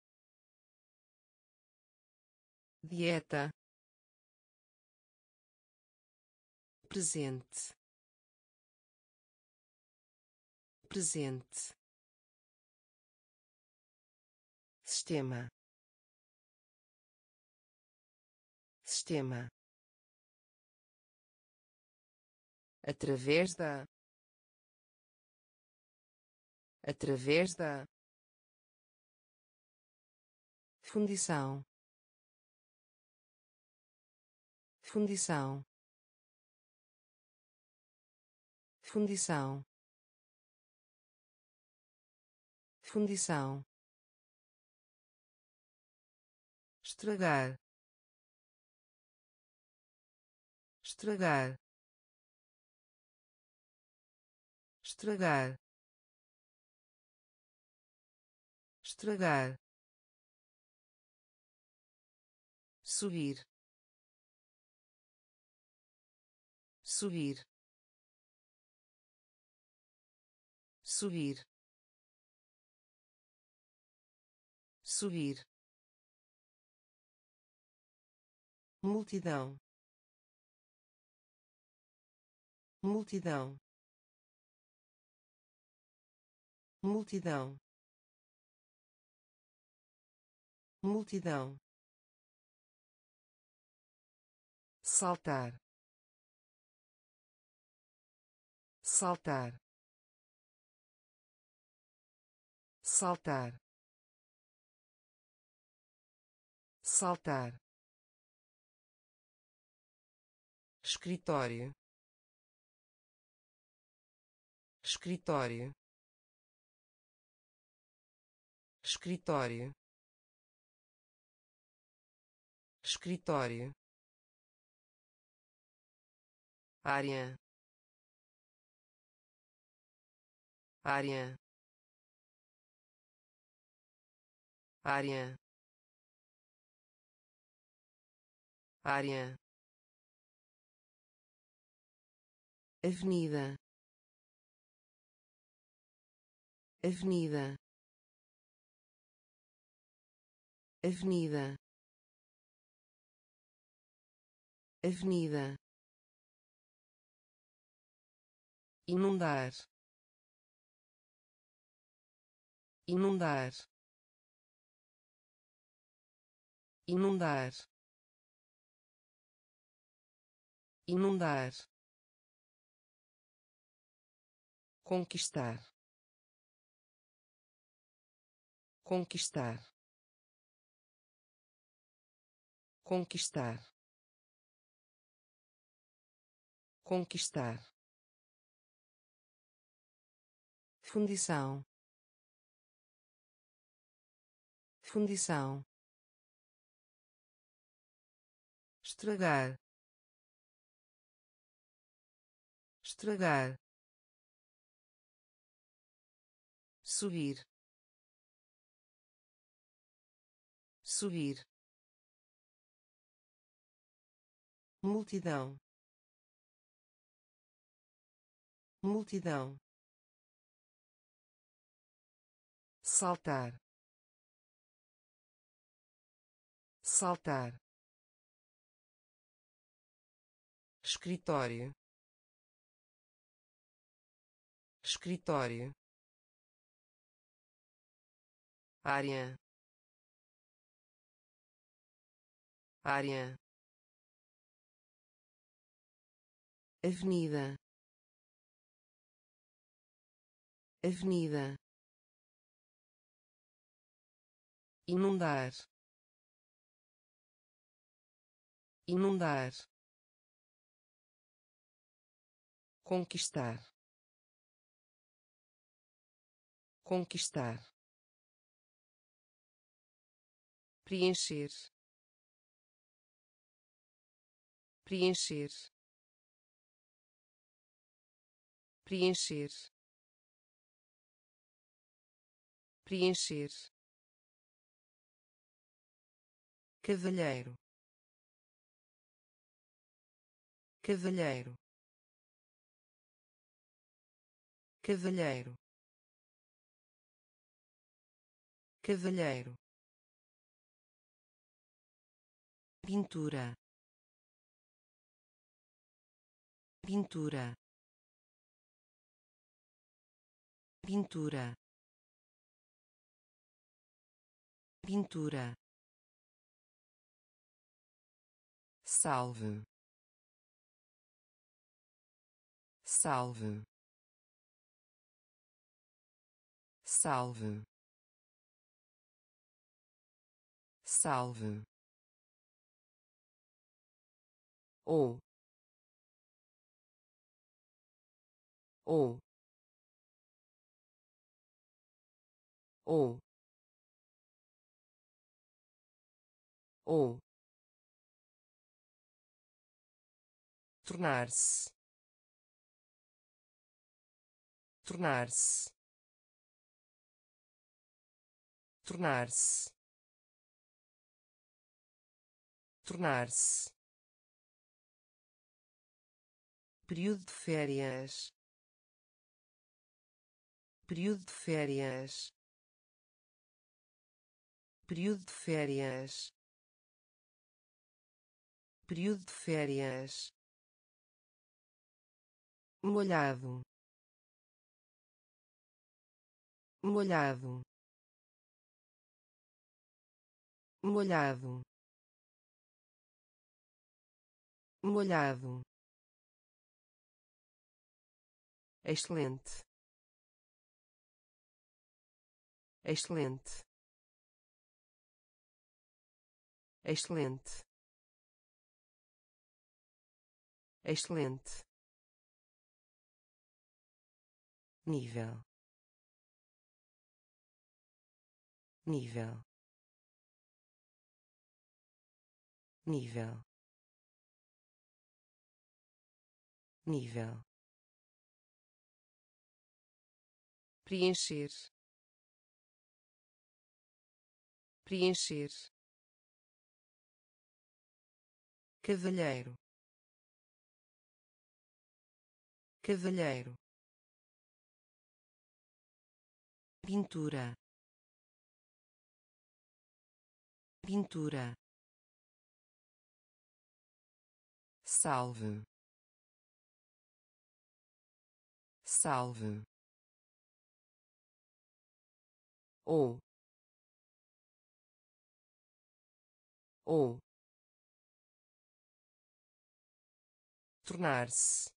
dieta, presente, presente, sistema, sistema, através da, através da, fundição, fundição, fundição, fundição, estragar, estragar, estragar, estragar, subir, subir, subir, subir, multidão, multidão, multidão, multidão, saltar, saltar, saltar, saltar, escritório, escritório, escritório, escritório, área, área, área, área, avenida, avenida, avenida, avenida, inundar, inundar, inundar, inundar, conquistar, conquistar, conquistar, conquistar, fundição, fundição, estragar, estragar, subir, subir, multidão, multidão, saltar, saltar, escritório, escritório, área, área, avenida, avenida, inundar, inundar, conquistar, conquistar, preencher, preencher, preencher, preencher, cavalheiro, cavalheiro, cavalheiro, cavalheiro, pintura, pintura, pintura, pintura, salve, salve, salve, salve, ou, ou, ou, ou, tornar-se, tornar-se, tornar-se, tornar-se, período de férias, período de férias, período de férias, período de férias, molhado, molhado, molhado, molhado, excelente, excelente, excelente, excelente, nível, nível, nível, nível, preencher, preencher, cavalheiro, cavalheiro, pintura, pintura, salve, salve, ou, tornar-se,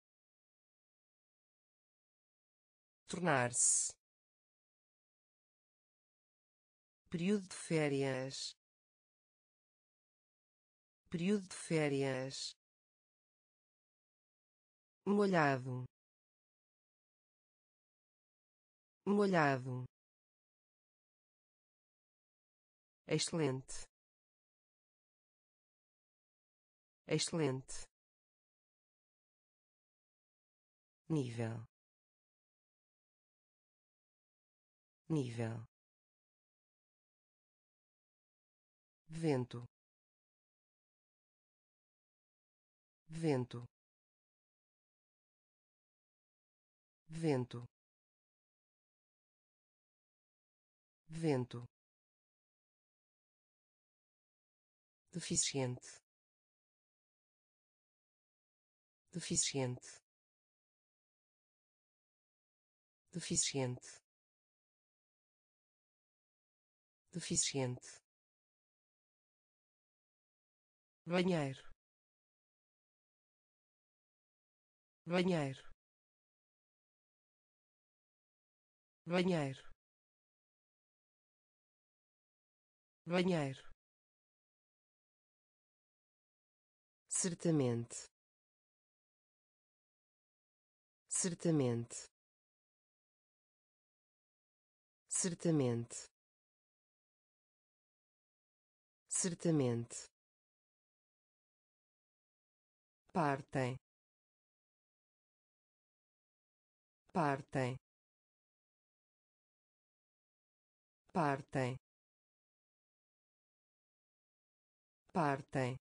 tornar-se, período de férias, período de férias, molhado, molhado, excelente, excelente, nível, nível, vento, vento, vento, vento, deficiente, deficiente, deficiente, deficiente, banheiro, banheiro, banheiro, banheiro, certamente, certamente, certamente, certamente, partem, partem, partem, partem,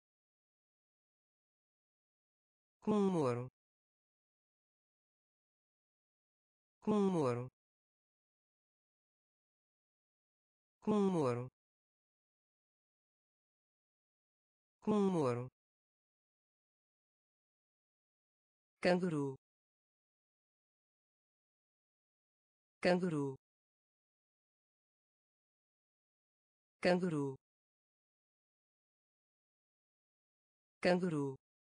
comemoro, comemoro, comemoro, comemoro, canguru, canguru, canguru, canguru,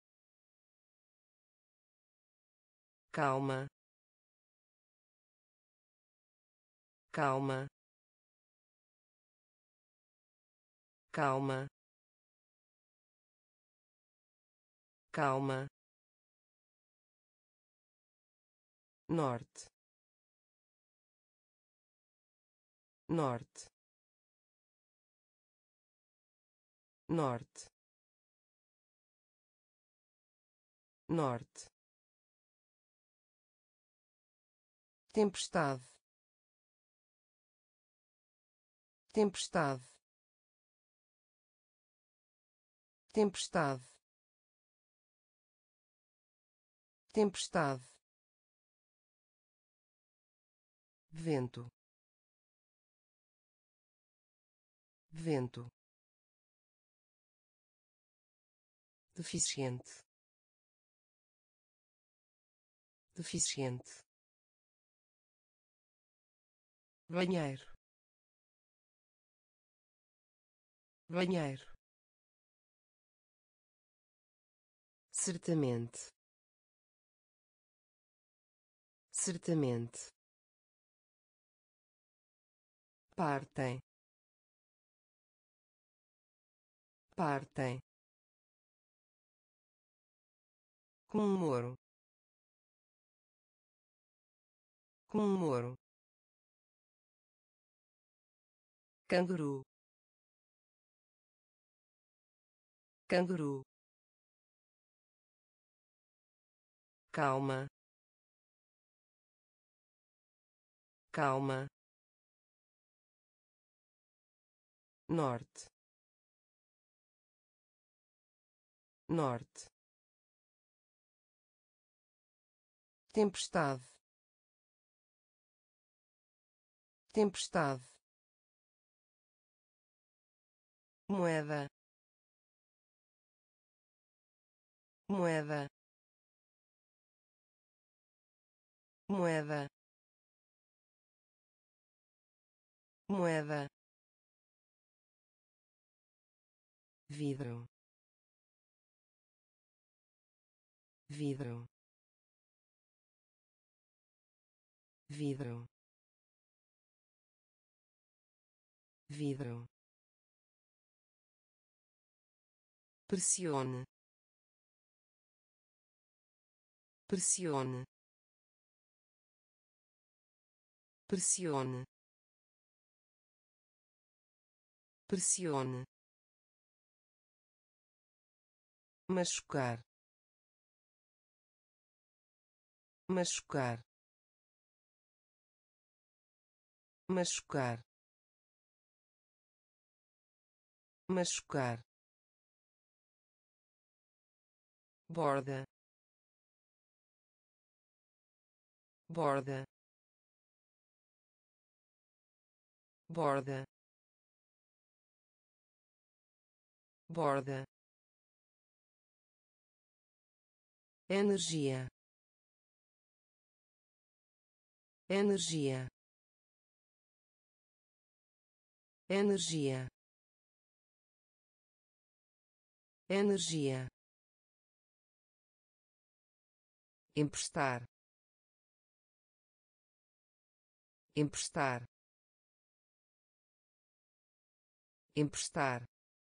calma, calma, calma, calma, norte, norte, norte, norte, tempestade, tempestade, tempestade, tempestade, vento, vento, deficiente, deficiente, banheiro, banheiro, certamente, certamente, partem, partem, comemoro, comemoro, canguru, canguru, calma, calma, norte, norte, tempestade, tempestade, moeda, moeda, moeda, moeda, vidro, vidro, vidro, vidro, pressione, pressione, pressione, pressione, machucar, machucar, machucar, machucar, borda, borda, borda, borda, energia, energia, energia, energia, emprestar, emprestar, emprestar,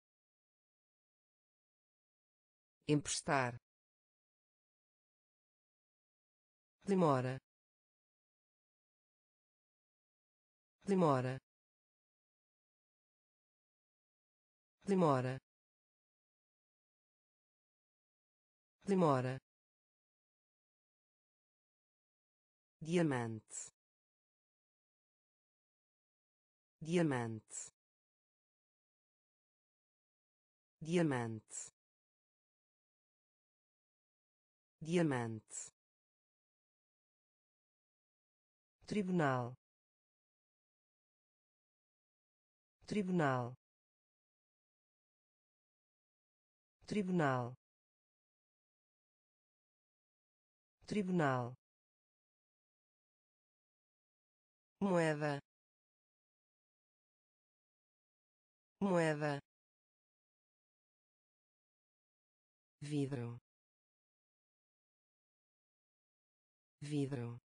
emprestar, demora, demora, demora, demora, diamante, diamante, diamante, diamante, tribunal, tribunal, tribunal, tribunal, moeda, moeda, vidro, vidro,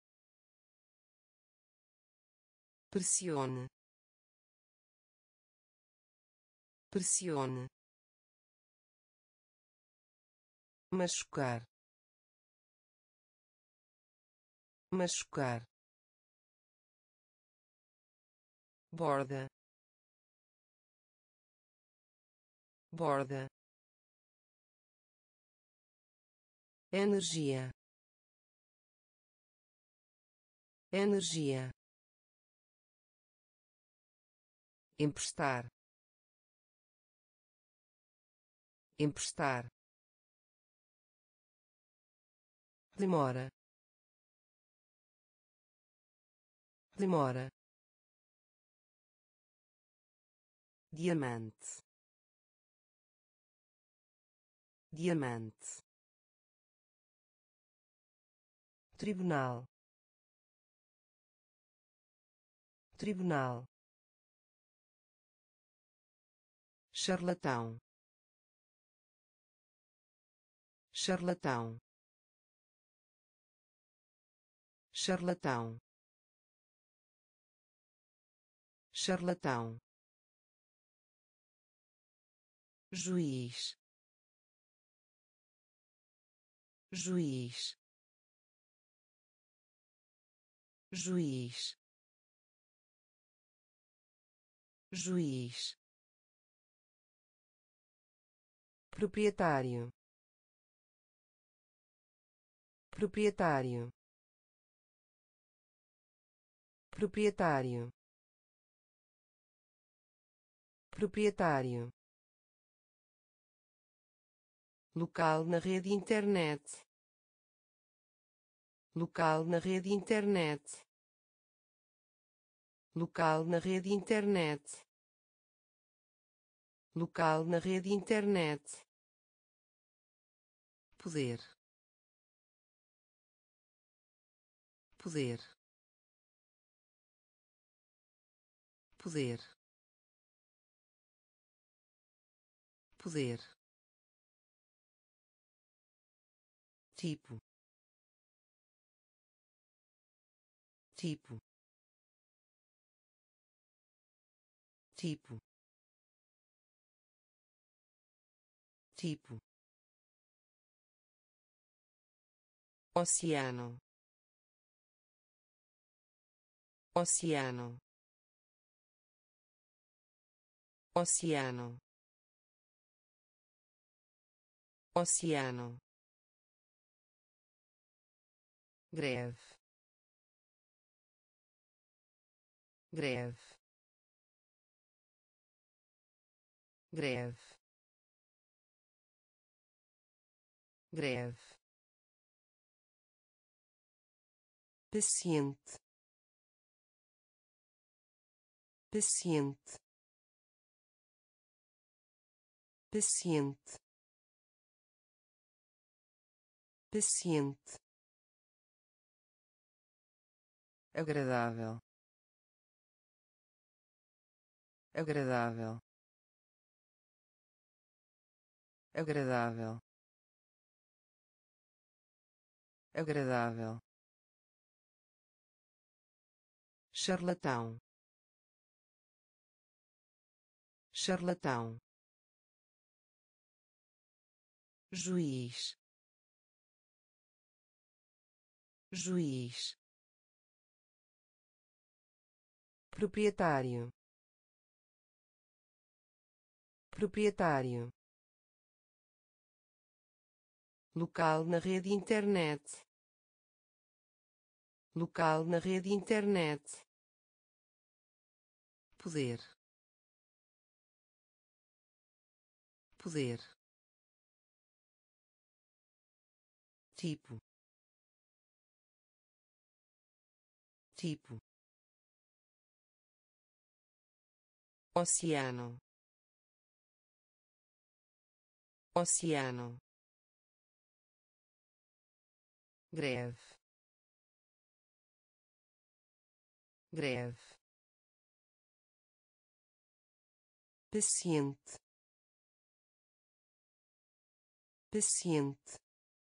pressione, pressione, machucar, machucar, borda, borda, energia, energia, emprestar, emprestar, demora, demora, diamante, diamante, tribunal, tribunal, charlatão, charlatão, charlatão, charlatão, juiz, juiz, juiz, juiz, proprietário, proprietário, proprietário, proprietário, local na rede internet, local na rede internet, local na rede internet, local na rede internet, poder, poder, poder, poder, tipo, tipo, tipo, tipo, oceano, oceano, oceano, oceano, greve, greve, greve, greve, paciente, paciente, paciente, paciente, agradável, agradável, agradável, agradável, charlatão, charlatão, juiz, juiz, proprietário, proprietário, local na rede internet, local na rede internet, poder, poder, tipo, tipo, oceano, oceano, greve, greve, paciente, paciente,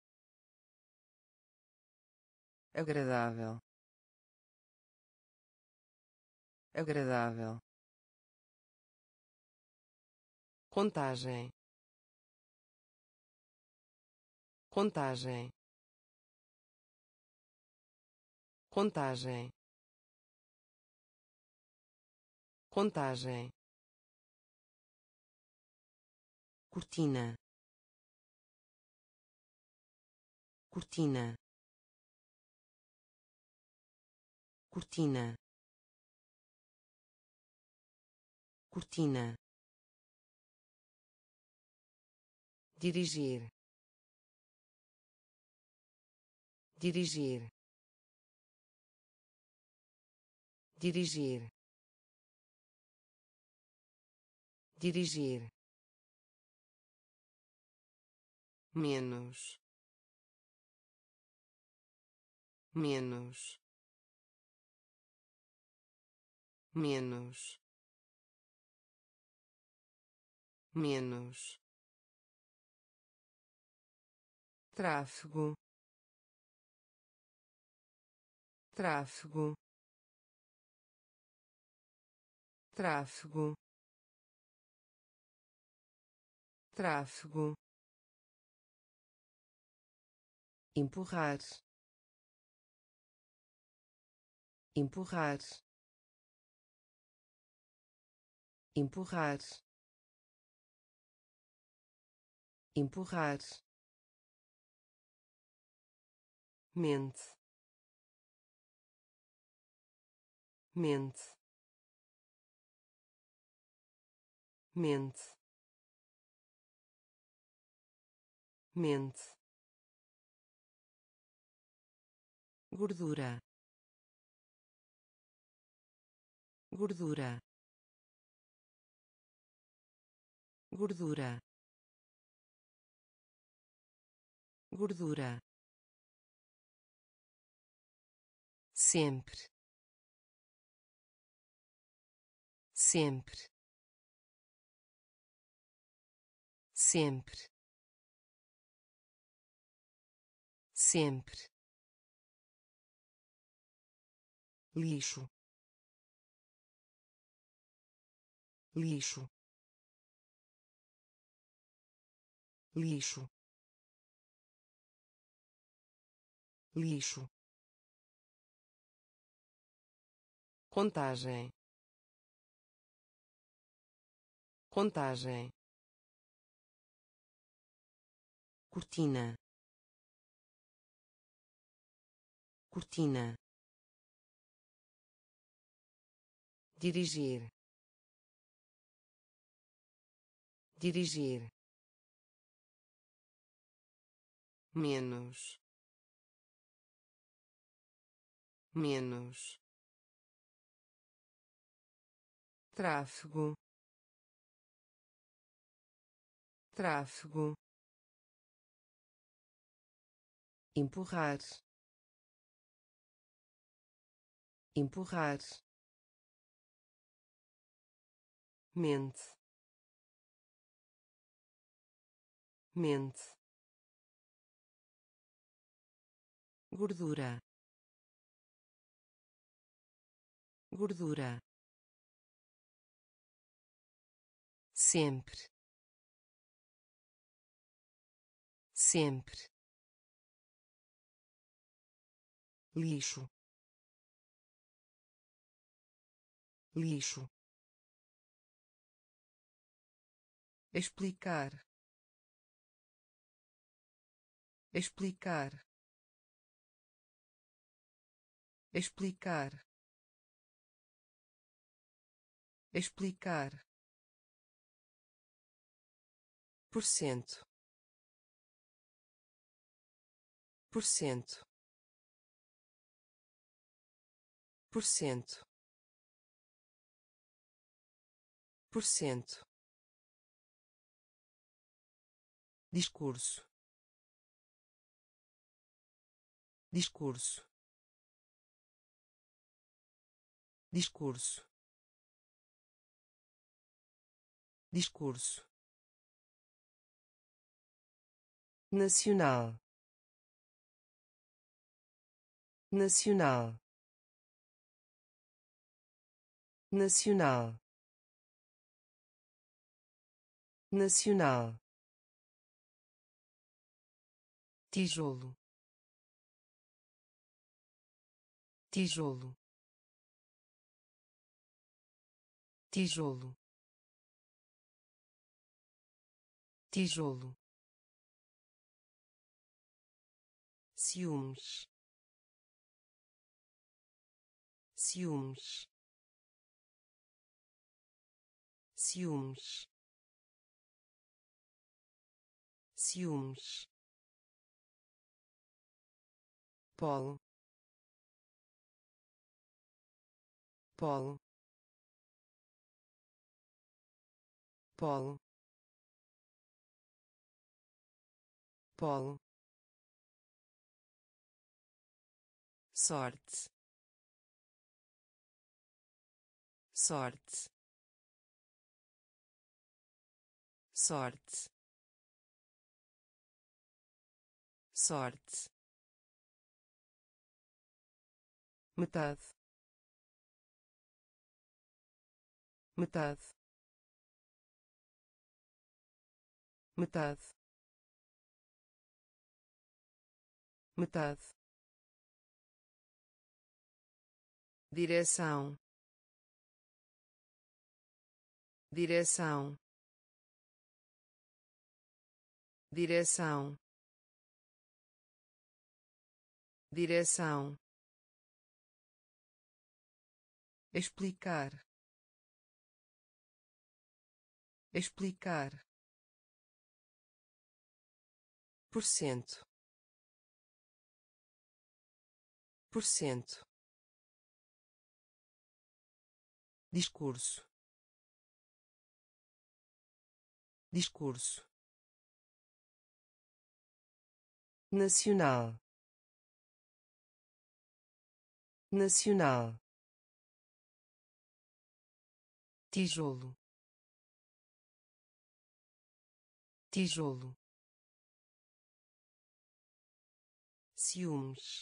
agradável, agradável, contagem, contagem, contagem, contagem, cortina, cortina, cortina, cortina, dirigir, dirigir, dirigir, dirigir, menos, menos, menos, menos, tráfego, tráfego, tráfego, tráfego, empurrar, empurrar, empurrar, empurrar, mente, mente, mente, mente, gordura, gordura, gordura, gordura, sempre, sempre, sempre, sempre, lixo, lixo, lixo, lixo, contagem, contagem, cortina, cortina, dirigir, dirigir, menos, menos, tráfego, tráfego, empurrar, empurrar, mente, mente, gordura, gordura, sempre, sempre, lixo, lixo, explicar, explicar, explicar, explicar, porcento, porcento, porcento, porcento, discurso, discurso, discurso, discurso, nacional, nacional, nacional, nacional, tijolo, tijolo, tijolo, tijolo, ciúmes, ciúmes, ciúmes, ciúmes, polo, polo, polo, polo, sorte, sorte, sorte, sorte, metade, metade, metade, metade, direção, direção, direção, direção, explicar, explicar, porcento, porcento, discurso, discurso, nacional, nacional, tijolo, tijolo, ciúmes,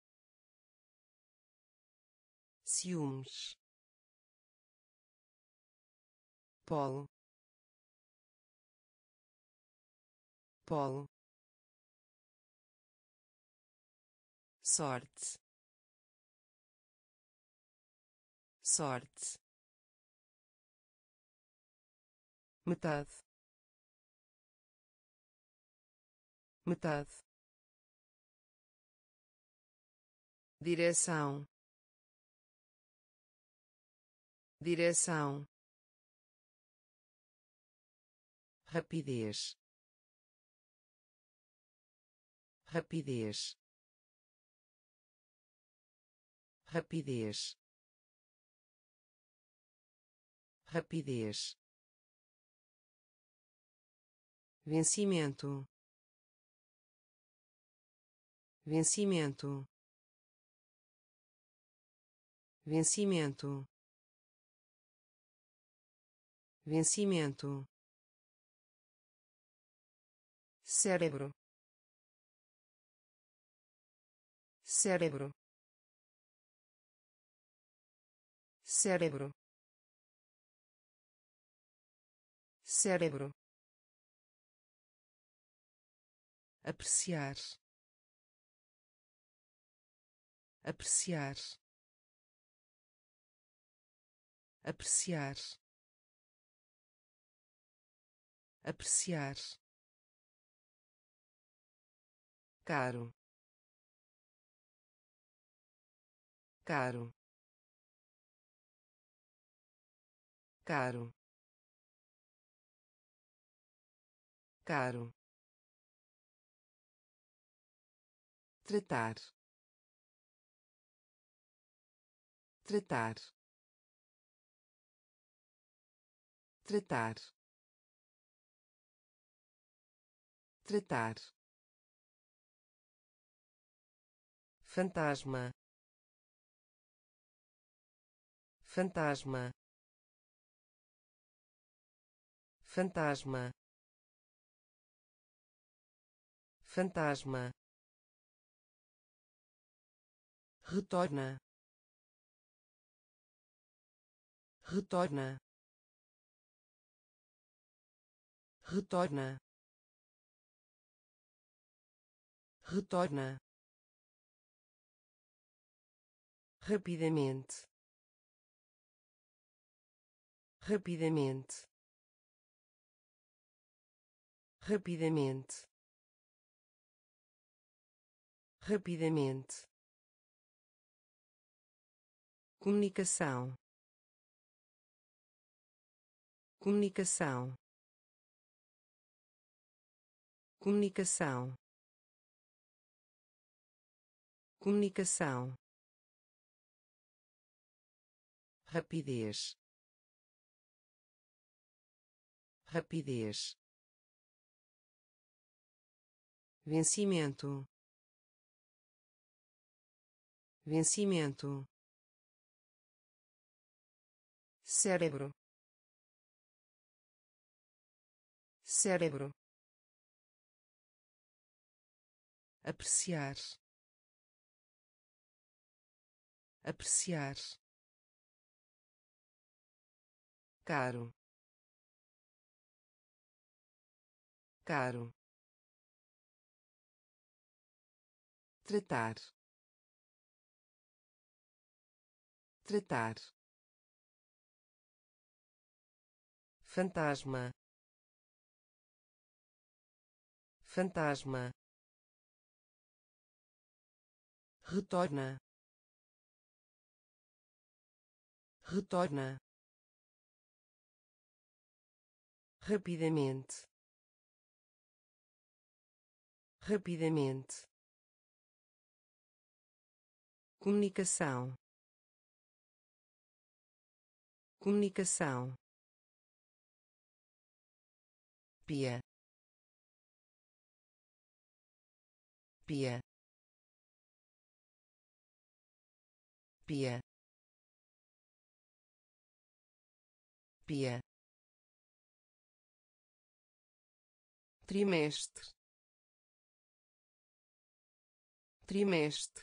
ciúmes, polo, polo, sorte, sorte, metade, metade, direção, direção, rapidez, rapidez, rapidez, rapidez, vencimento, vencimento, vencimento, vencimento, cérebro, cérebro, cérebro, cérebro, apreciar, apreciar, apreciar, apreciar, caro, caro, caro, caro, tratar, tratar, tratar, tratar, fantasma, fantasma, fantasma, fantasma, retorna, retorna, retorna, retorna, rapidamente, rapidamente, rapidamente, rapidamente, comunicação, comunicação, comunicação, comunicação, rapidez, rapidez, vencimento, vencimento, cérebro, cérebro, apreciar, apreciar, caro, caro, tratar, tratar, fantasma, fantasma, retorna, retorna, rapidamente, rapidamente, comunicação, comunicação, pia, pia, pia, pia, trimestre, trimestre,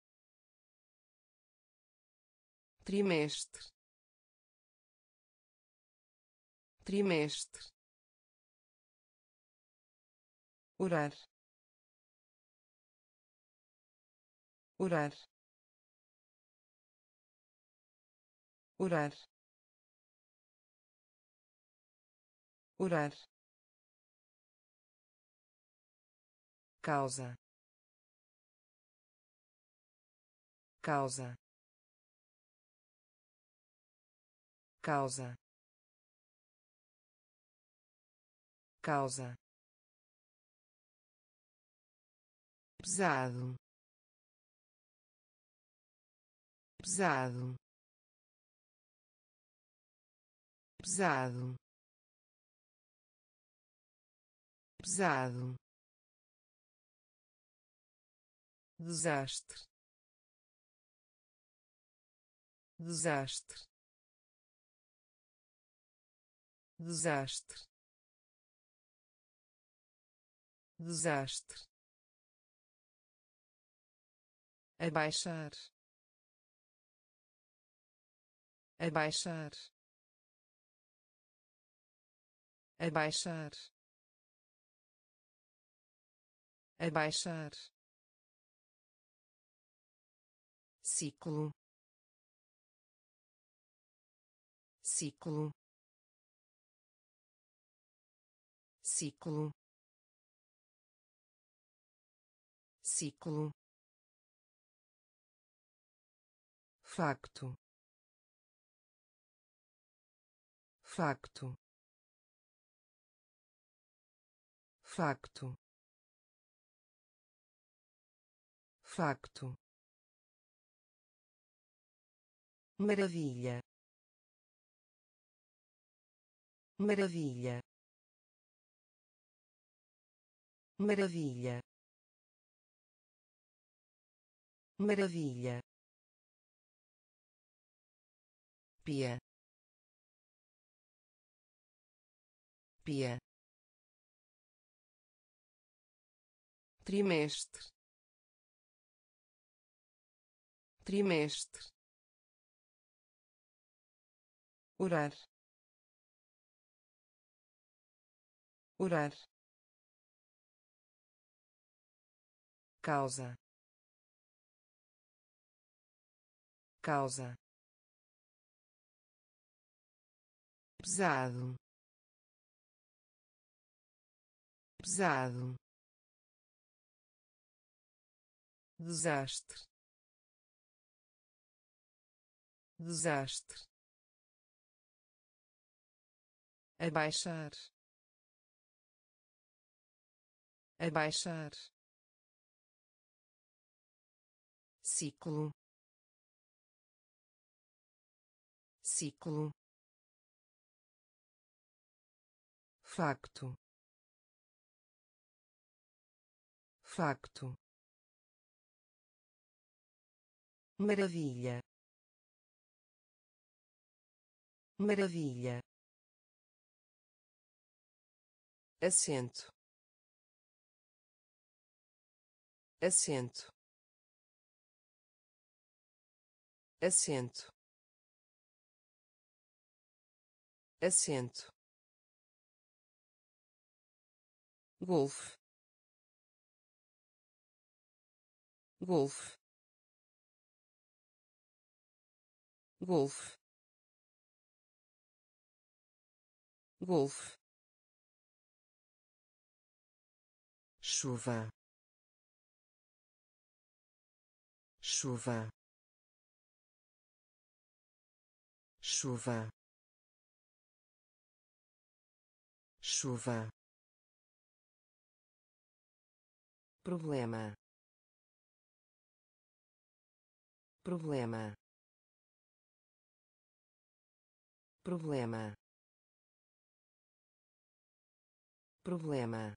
trimestre, trimestre, orar, orar, orar, orar, causa, causa, causa, causa, pesado, pesado, pesado, pesado, desastre, desastre, desastre, desastre, abaixar, abaixar, abaixar, abaixar, ciclo, ciclo, ciclo, ciclo, facto, facto, facto, facto, maravilha, maravilha, maravilha, maravilha, pia, pia, trimestre, trimestre, orar, orar, causa, causa, pesado, pesado, desastre, desastre, abaixar, abaixar, ciclo, ciclo, facto, facto, maravilha, maravilha, assento, assento, assento, assento, golfe, golfe, golfe, golfe, chuva, chuva, chuva, chuva, problema, problema, problema, problema,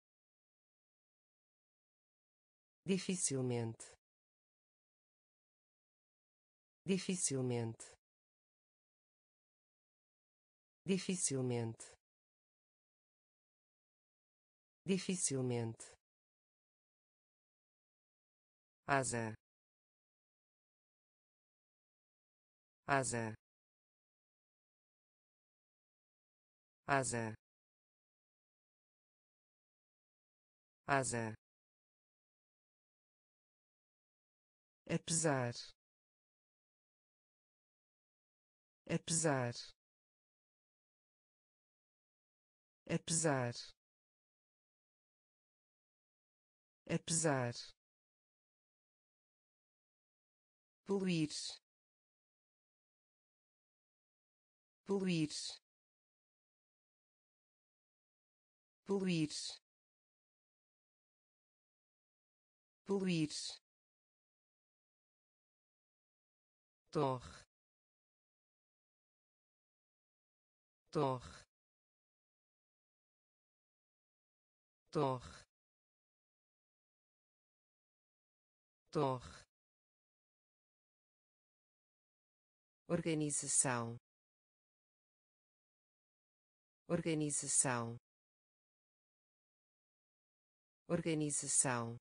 dificilmente, dificilmente, dificilmente, dificilmente, asa, asa, asa, asa, apesar, apesar, apesar, apesar, poluir, poluir, poluir, poluir, torre, torre, torre, torre, organização, organização, organização,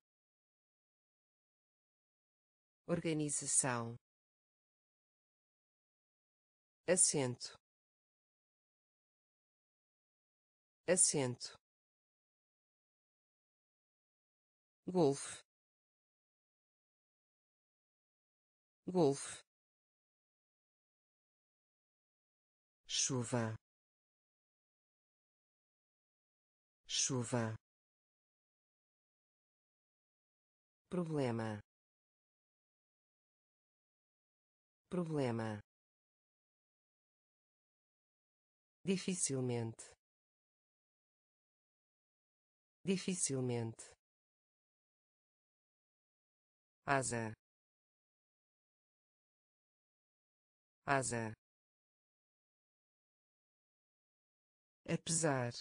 organização, assento, assento, golfe, golfe, chuva, chuva, problema, problema, dificilmente, dificilmente, asa, asa, apesar,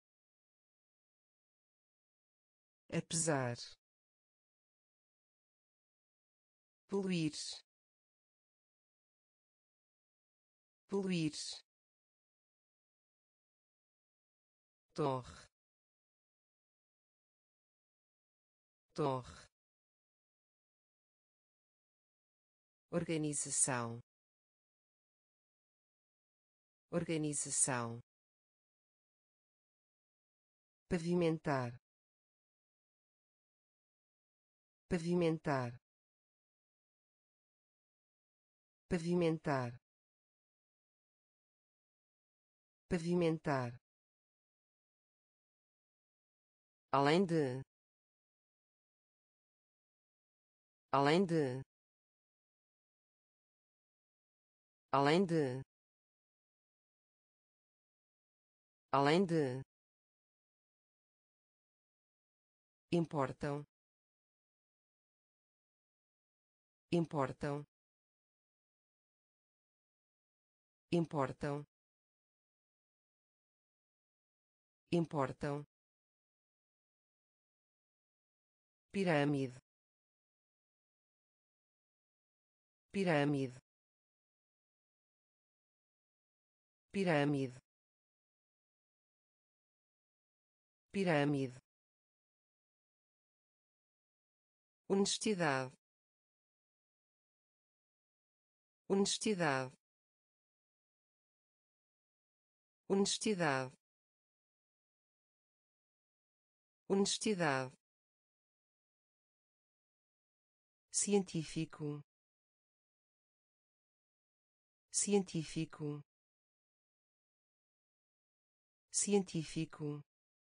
apesar, poluir, poluir, torre, torre, organização, organização, pavimentar, pavimentar, pavimentar, pavimentar, além de, além de, além de, além de, importam, importam, importam, importam, pirâmide, pirâmide, pirâmide, pirâmide, honestidade, honestidade, honestidade, honestidade, científico, científico, científico,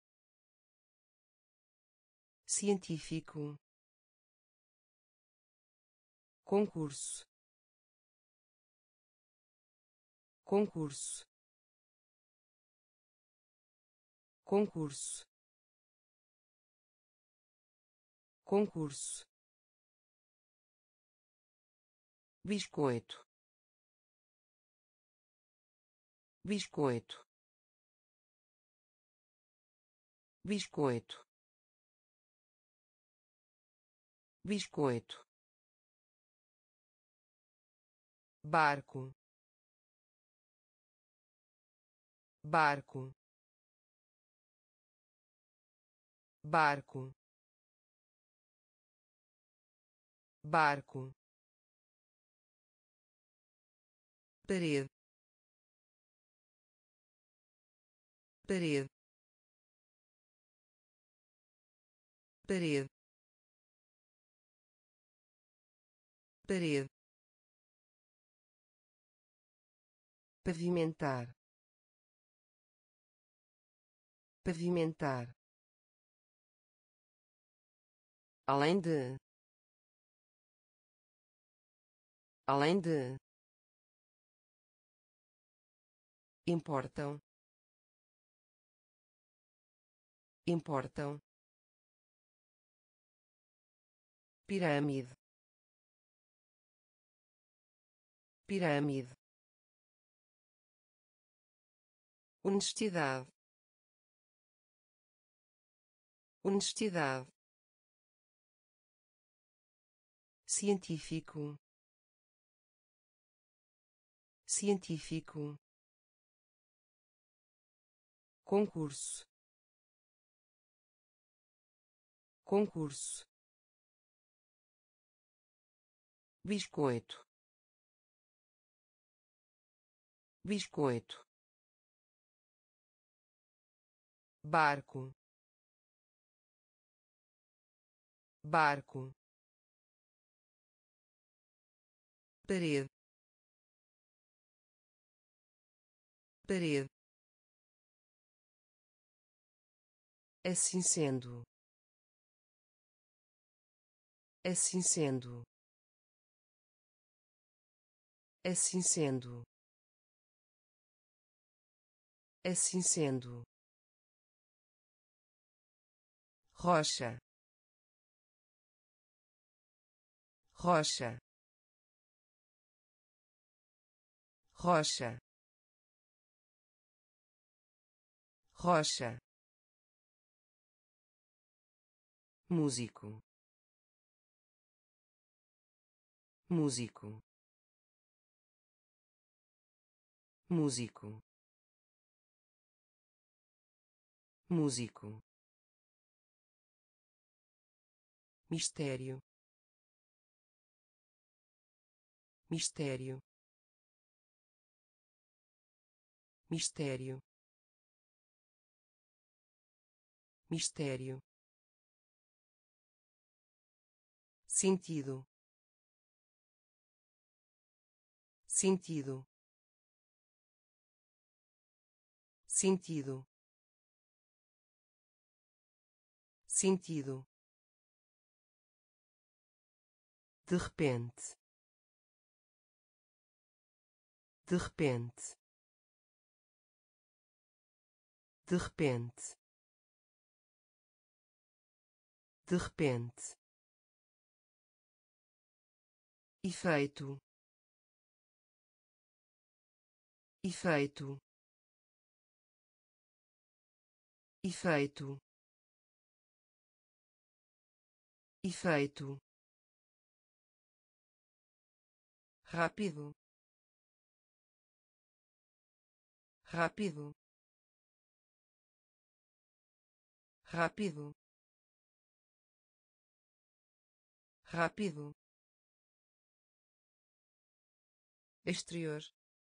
científico, concurso, concurso, concurso, concurso, biscoito, biscoito, biscoito, biscoito, barco, barco, barco, barco, parede, parede, parede, parede, pavimentar, pavimentar, além de, além de, importam, importam, pirâmide, pirâmide, honestidade, honestidade, científico, científico, concurso, concurso, biscoito, biscoito, barco, barco, parede, parede, assim sendo, assim sendo, assim sendo, assim sendo, rocha, rocha, rocha, rocha, músico, músico, músico, músico, mistério, mistério, mistério, mistério, sentido, sentido, sentido, sentido, de repente, de repente, de repente, de repente, efeito, efeito, efeito, efeito, rápido, rápido, rápido, rápido, exterior,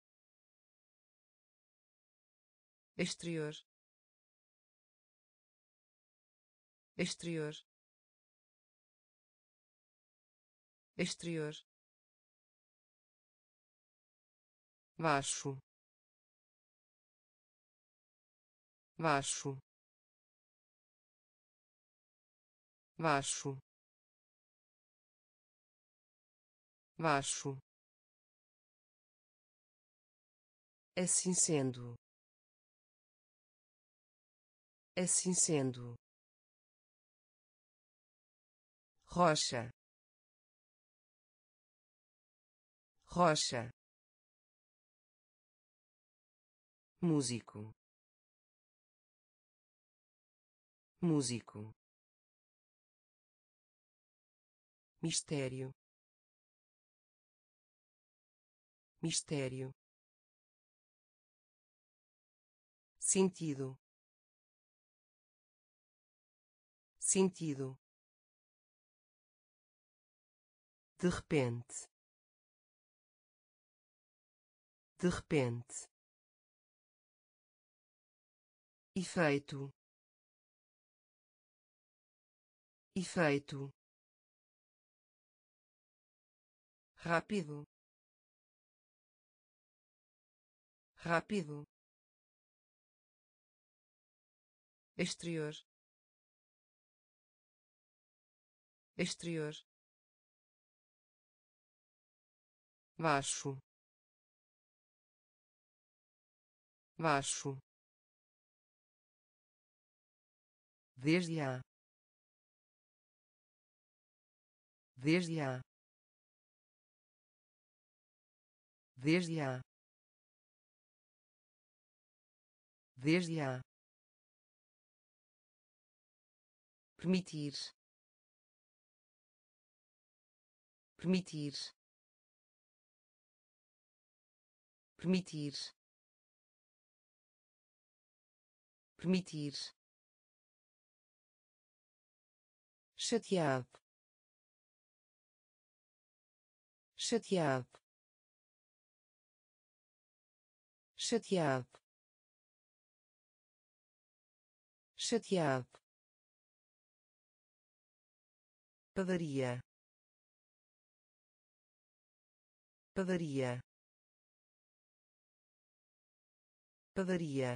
exterior, exterior, exterior, baixo, baixo, baixo, baixo, assim sendo, assim sendo, rocha, rocha, músico, músico, mistério, mistério, sentido, sentido, de repente, de repente, efeito, efeito, rápido, rápido, exterior, exterior, baixo, baixo, desde a, desde a, desde a, desde a, permitir, permitir, permitir, permitir, chateado, chateado, chateado, chateado, padaria, padaria, padaria,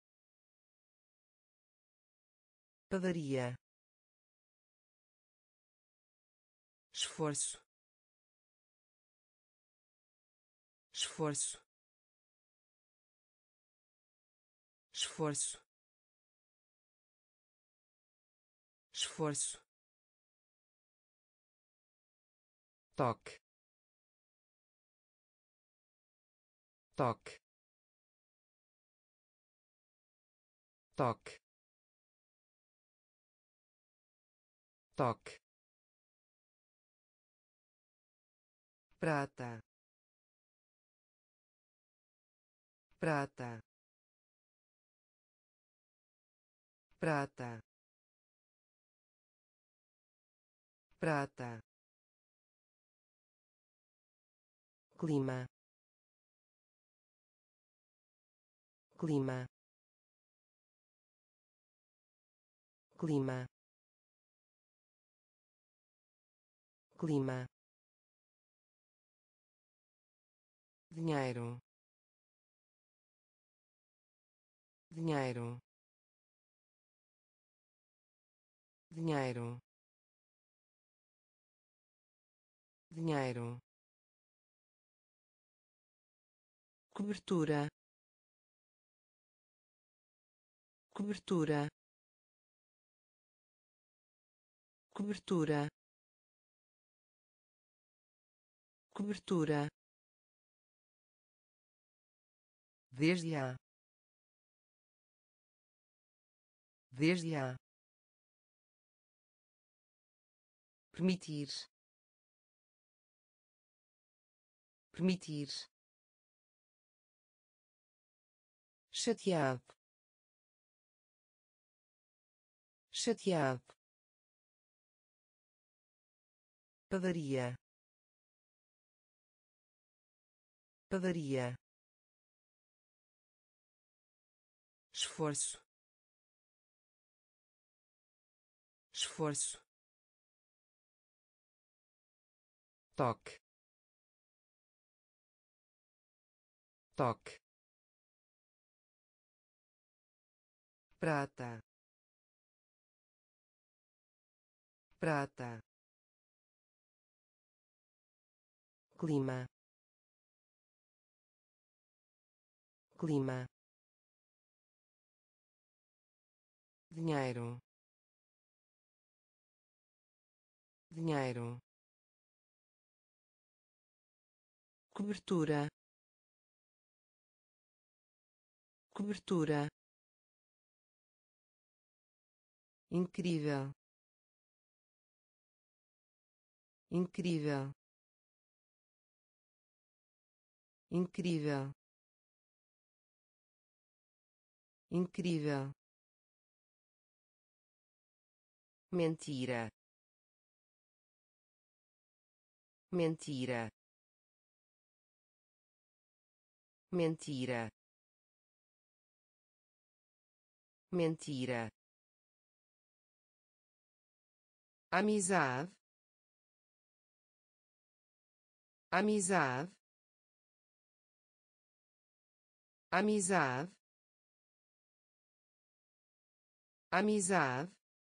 padaria, esforço, esforço, esforço, esforço, toque, toque, toque, toque, prata, prata, prata, prata, clima, clima, clima, clima, dinheiro, dinheiro, dinheiro, dinheiro, cobertura, cobertura, cobertura, cobertura, desde a, desde a, permitir, permitir, chateado, chateado, padaria, padaria, esforço, esforço, toque, toque, prata, prata, clima, clima, dinheiro, dinheiro, cobertura, cobertura, incrível, incrível, incrível, incrível, mentira, mentira, mentira, mentira, amizade, amizade, amizade, amizade,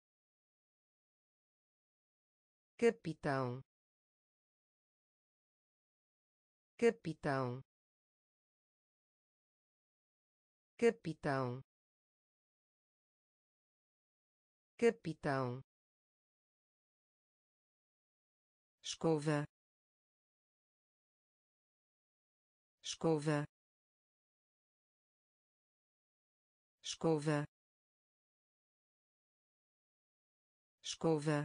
capitão, capitão, capitão, capitão, escova, escova, escova, escova,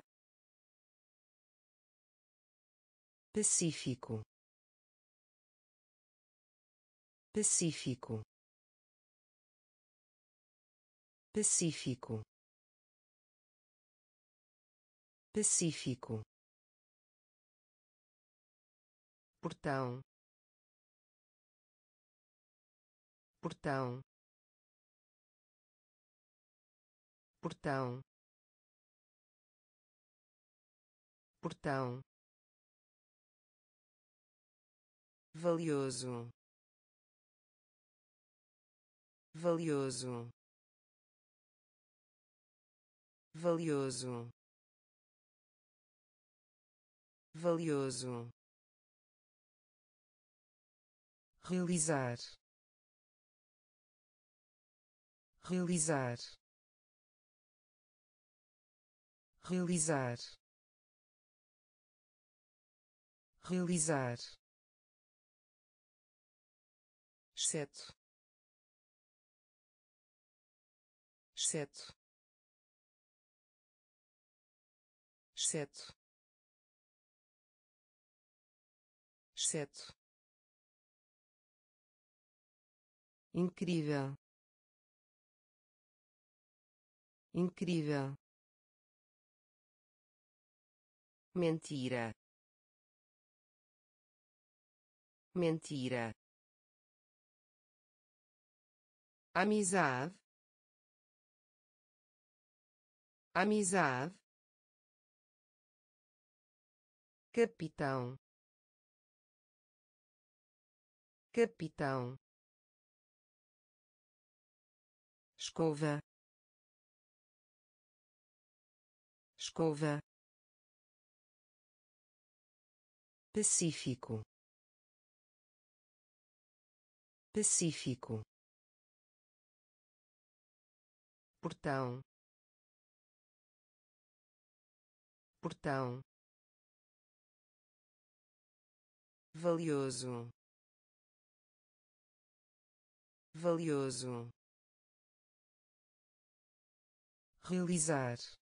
pacífico, pacífico, pacífico, pacífico, portão, portão, portão, portão, valioso, valioso, valioso, valioso, realizar, realizar, realizar, realizar, exceto, exceto, exceto, exceto, incrível, incrível, mentira, mentira, amizade, amizade, capitão, capitão, escova, escova, pacífico, pacífico, portão, portão, valioso, valioso, realizar,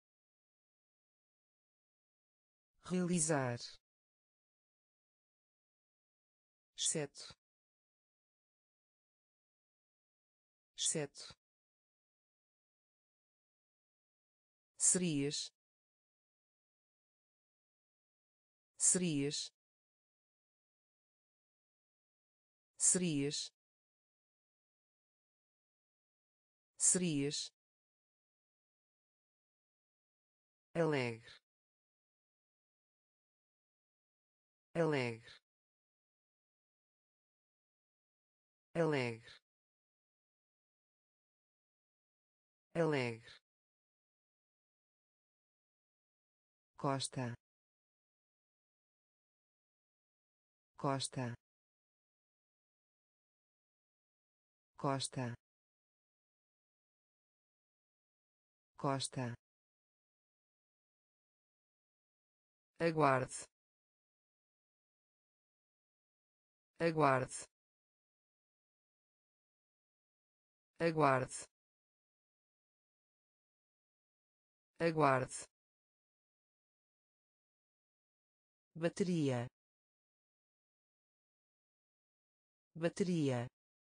realizar, exceto, exceto, serias, serias, serias, serias, alegre, alegre, alegre, alegre, costa, costa, costa, costa, aguarde, aguarde, aguarde, aguarde, bateria, bateria,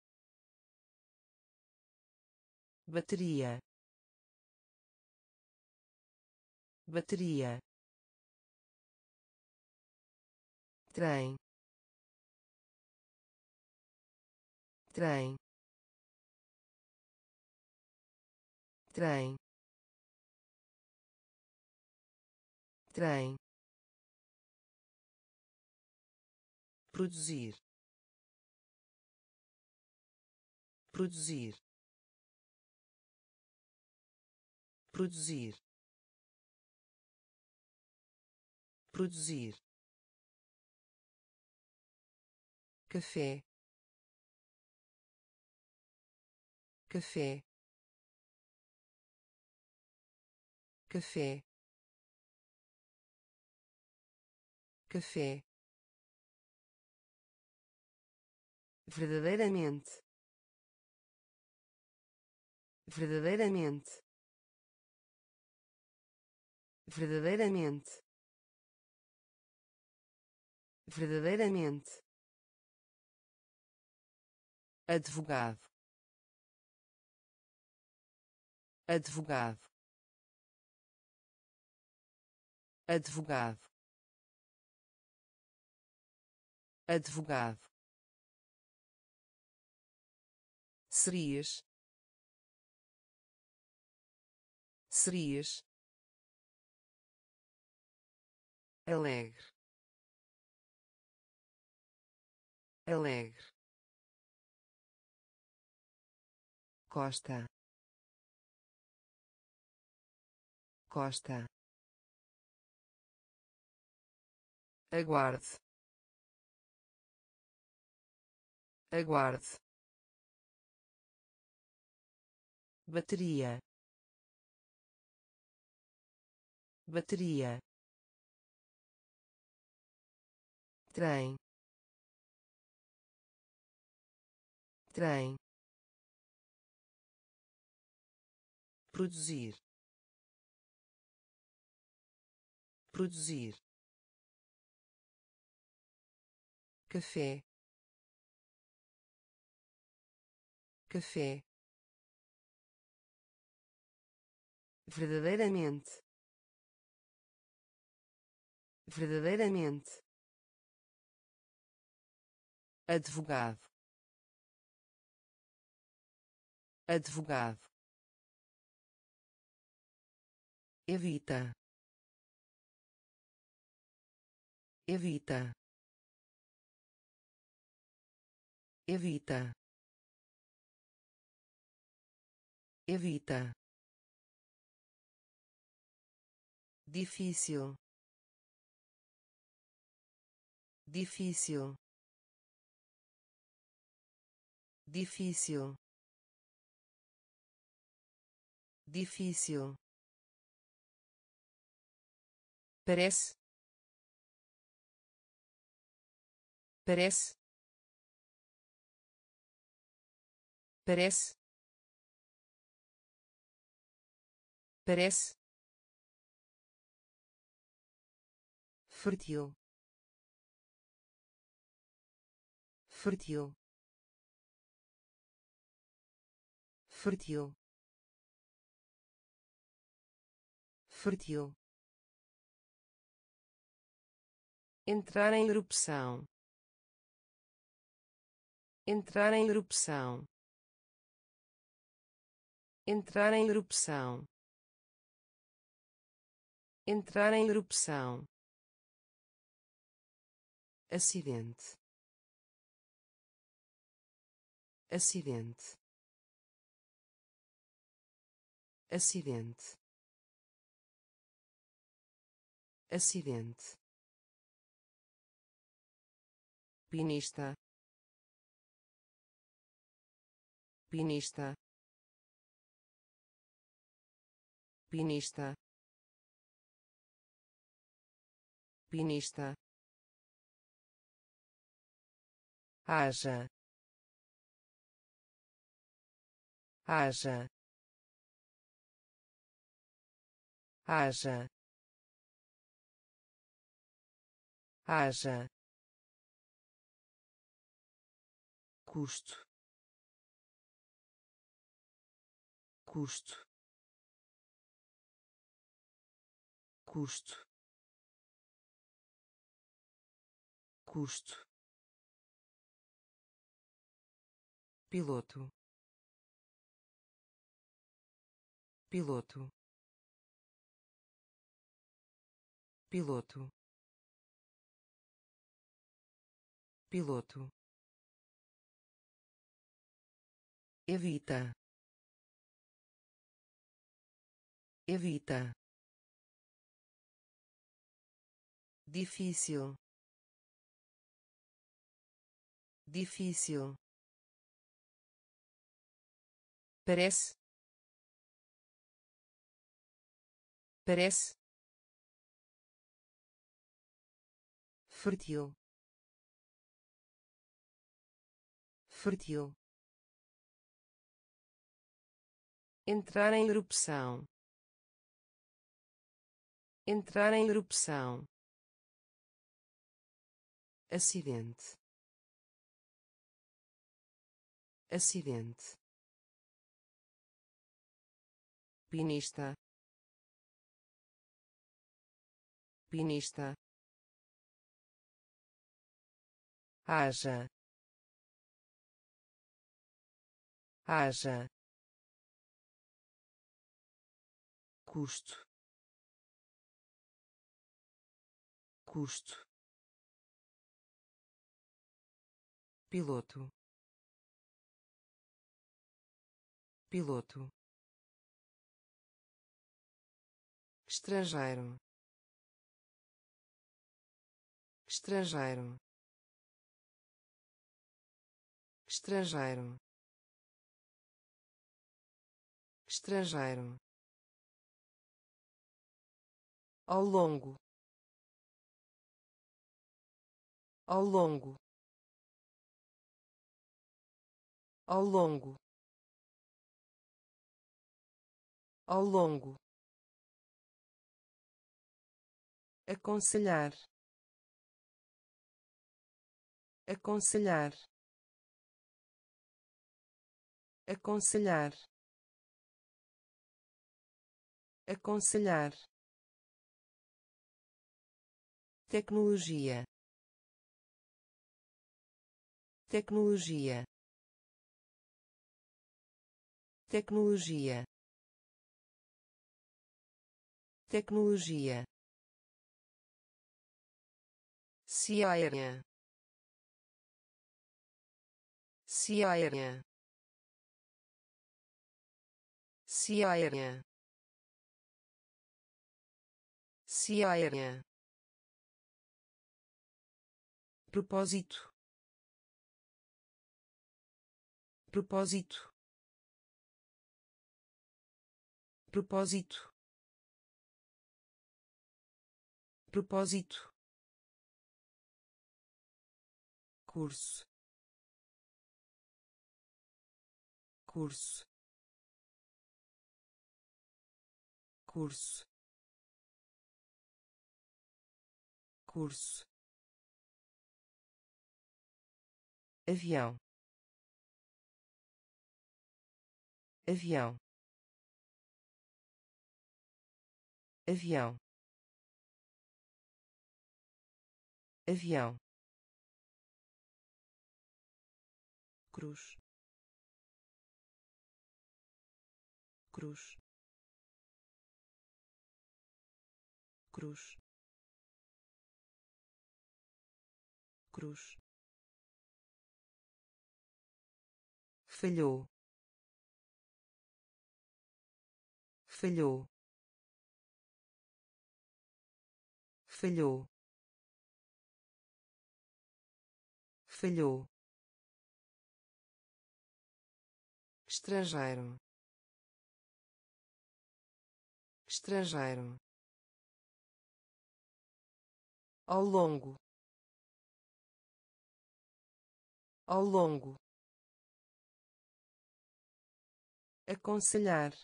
bateria, bateria, trem, trem, trem, trem, produzir, produzir, produzir, produzir, café, café, café, café, verdadeiramente, verdadeiramente, verdadeiramente, verdadeiramente, advogado, advogado, advogado, advogado, serias, serias, alegre, alegre, costa, costa, aguarde, aguarde, bateria, bateria, trem, trem, produzir, produzir, café, café, verdadeiramente, verdadeiramente, advogado, advogado, evita, evita, evita, evita, difícil, difícil, difícil, difícil, parece, parece, parece, parece, fértil, fértil, fértil, fértil, entrar em erupção, entrar em erupção, entrar em erupção, entrar em erupção, acidente, acidente, acidente, acidente, pinista, pinista, pinista, pinista, haja, haja, haja, haja, custo, custo, custo, custo, piloto, piloto, piloto, piloto, evita, evita, difícil, difícil, parece, parece, fértil, fértil, entrar em erupção, entrar em erupção, acidente, acidente, pinista, pinista, haja, haja, custo, custo, piloto, piloto, estrangeiro, estrangeiro, estrangeiro, estrangeiro, ao longo, ao longo, ao longo, ao longo, aconselhar, aconselhar, aconselhar, aconselhar, tecnologia, tecnologia, tecnologia, tecnologia, cia aérea, cia aérea, cia aérea, cia aérea, propósito, propósito, propósito, propósito, curso, curso, curso, curso, avião, avião, avião, avião, cruz, cruz, cruz, cruz, falhou, falhou, falhou, falhou, estrangeiro, estrangeiro, ao longo, ao longo, aconselhar,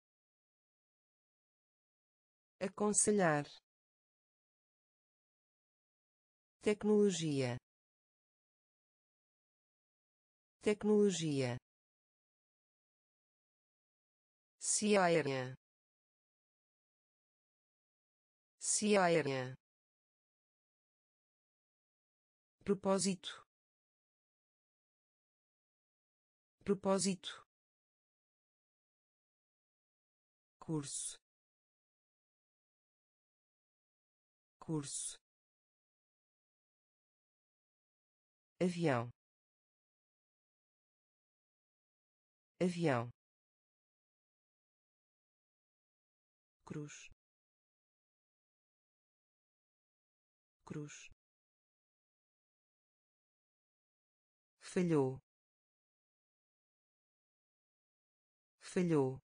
aconselhar, tecnologia, tecnologia, cia aérea, cia aérea, propósito, propósito, curso, curso, avião, avião, cruz, cruz, falhou, falhou,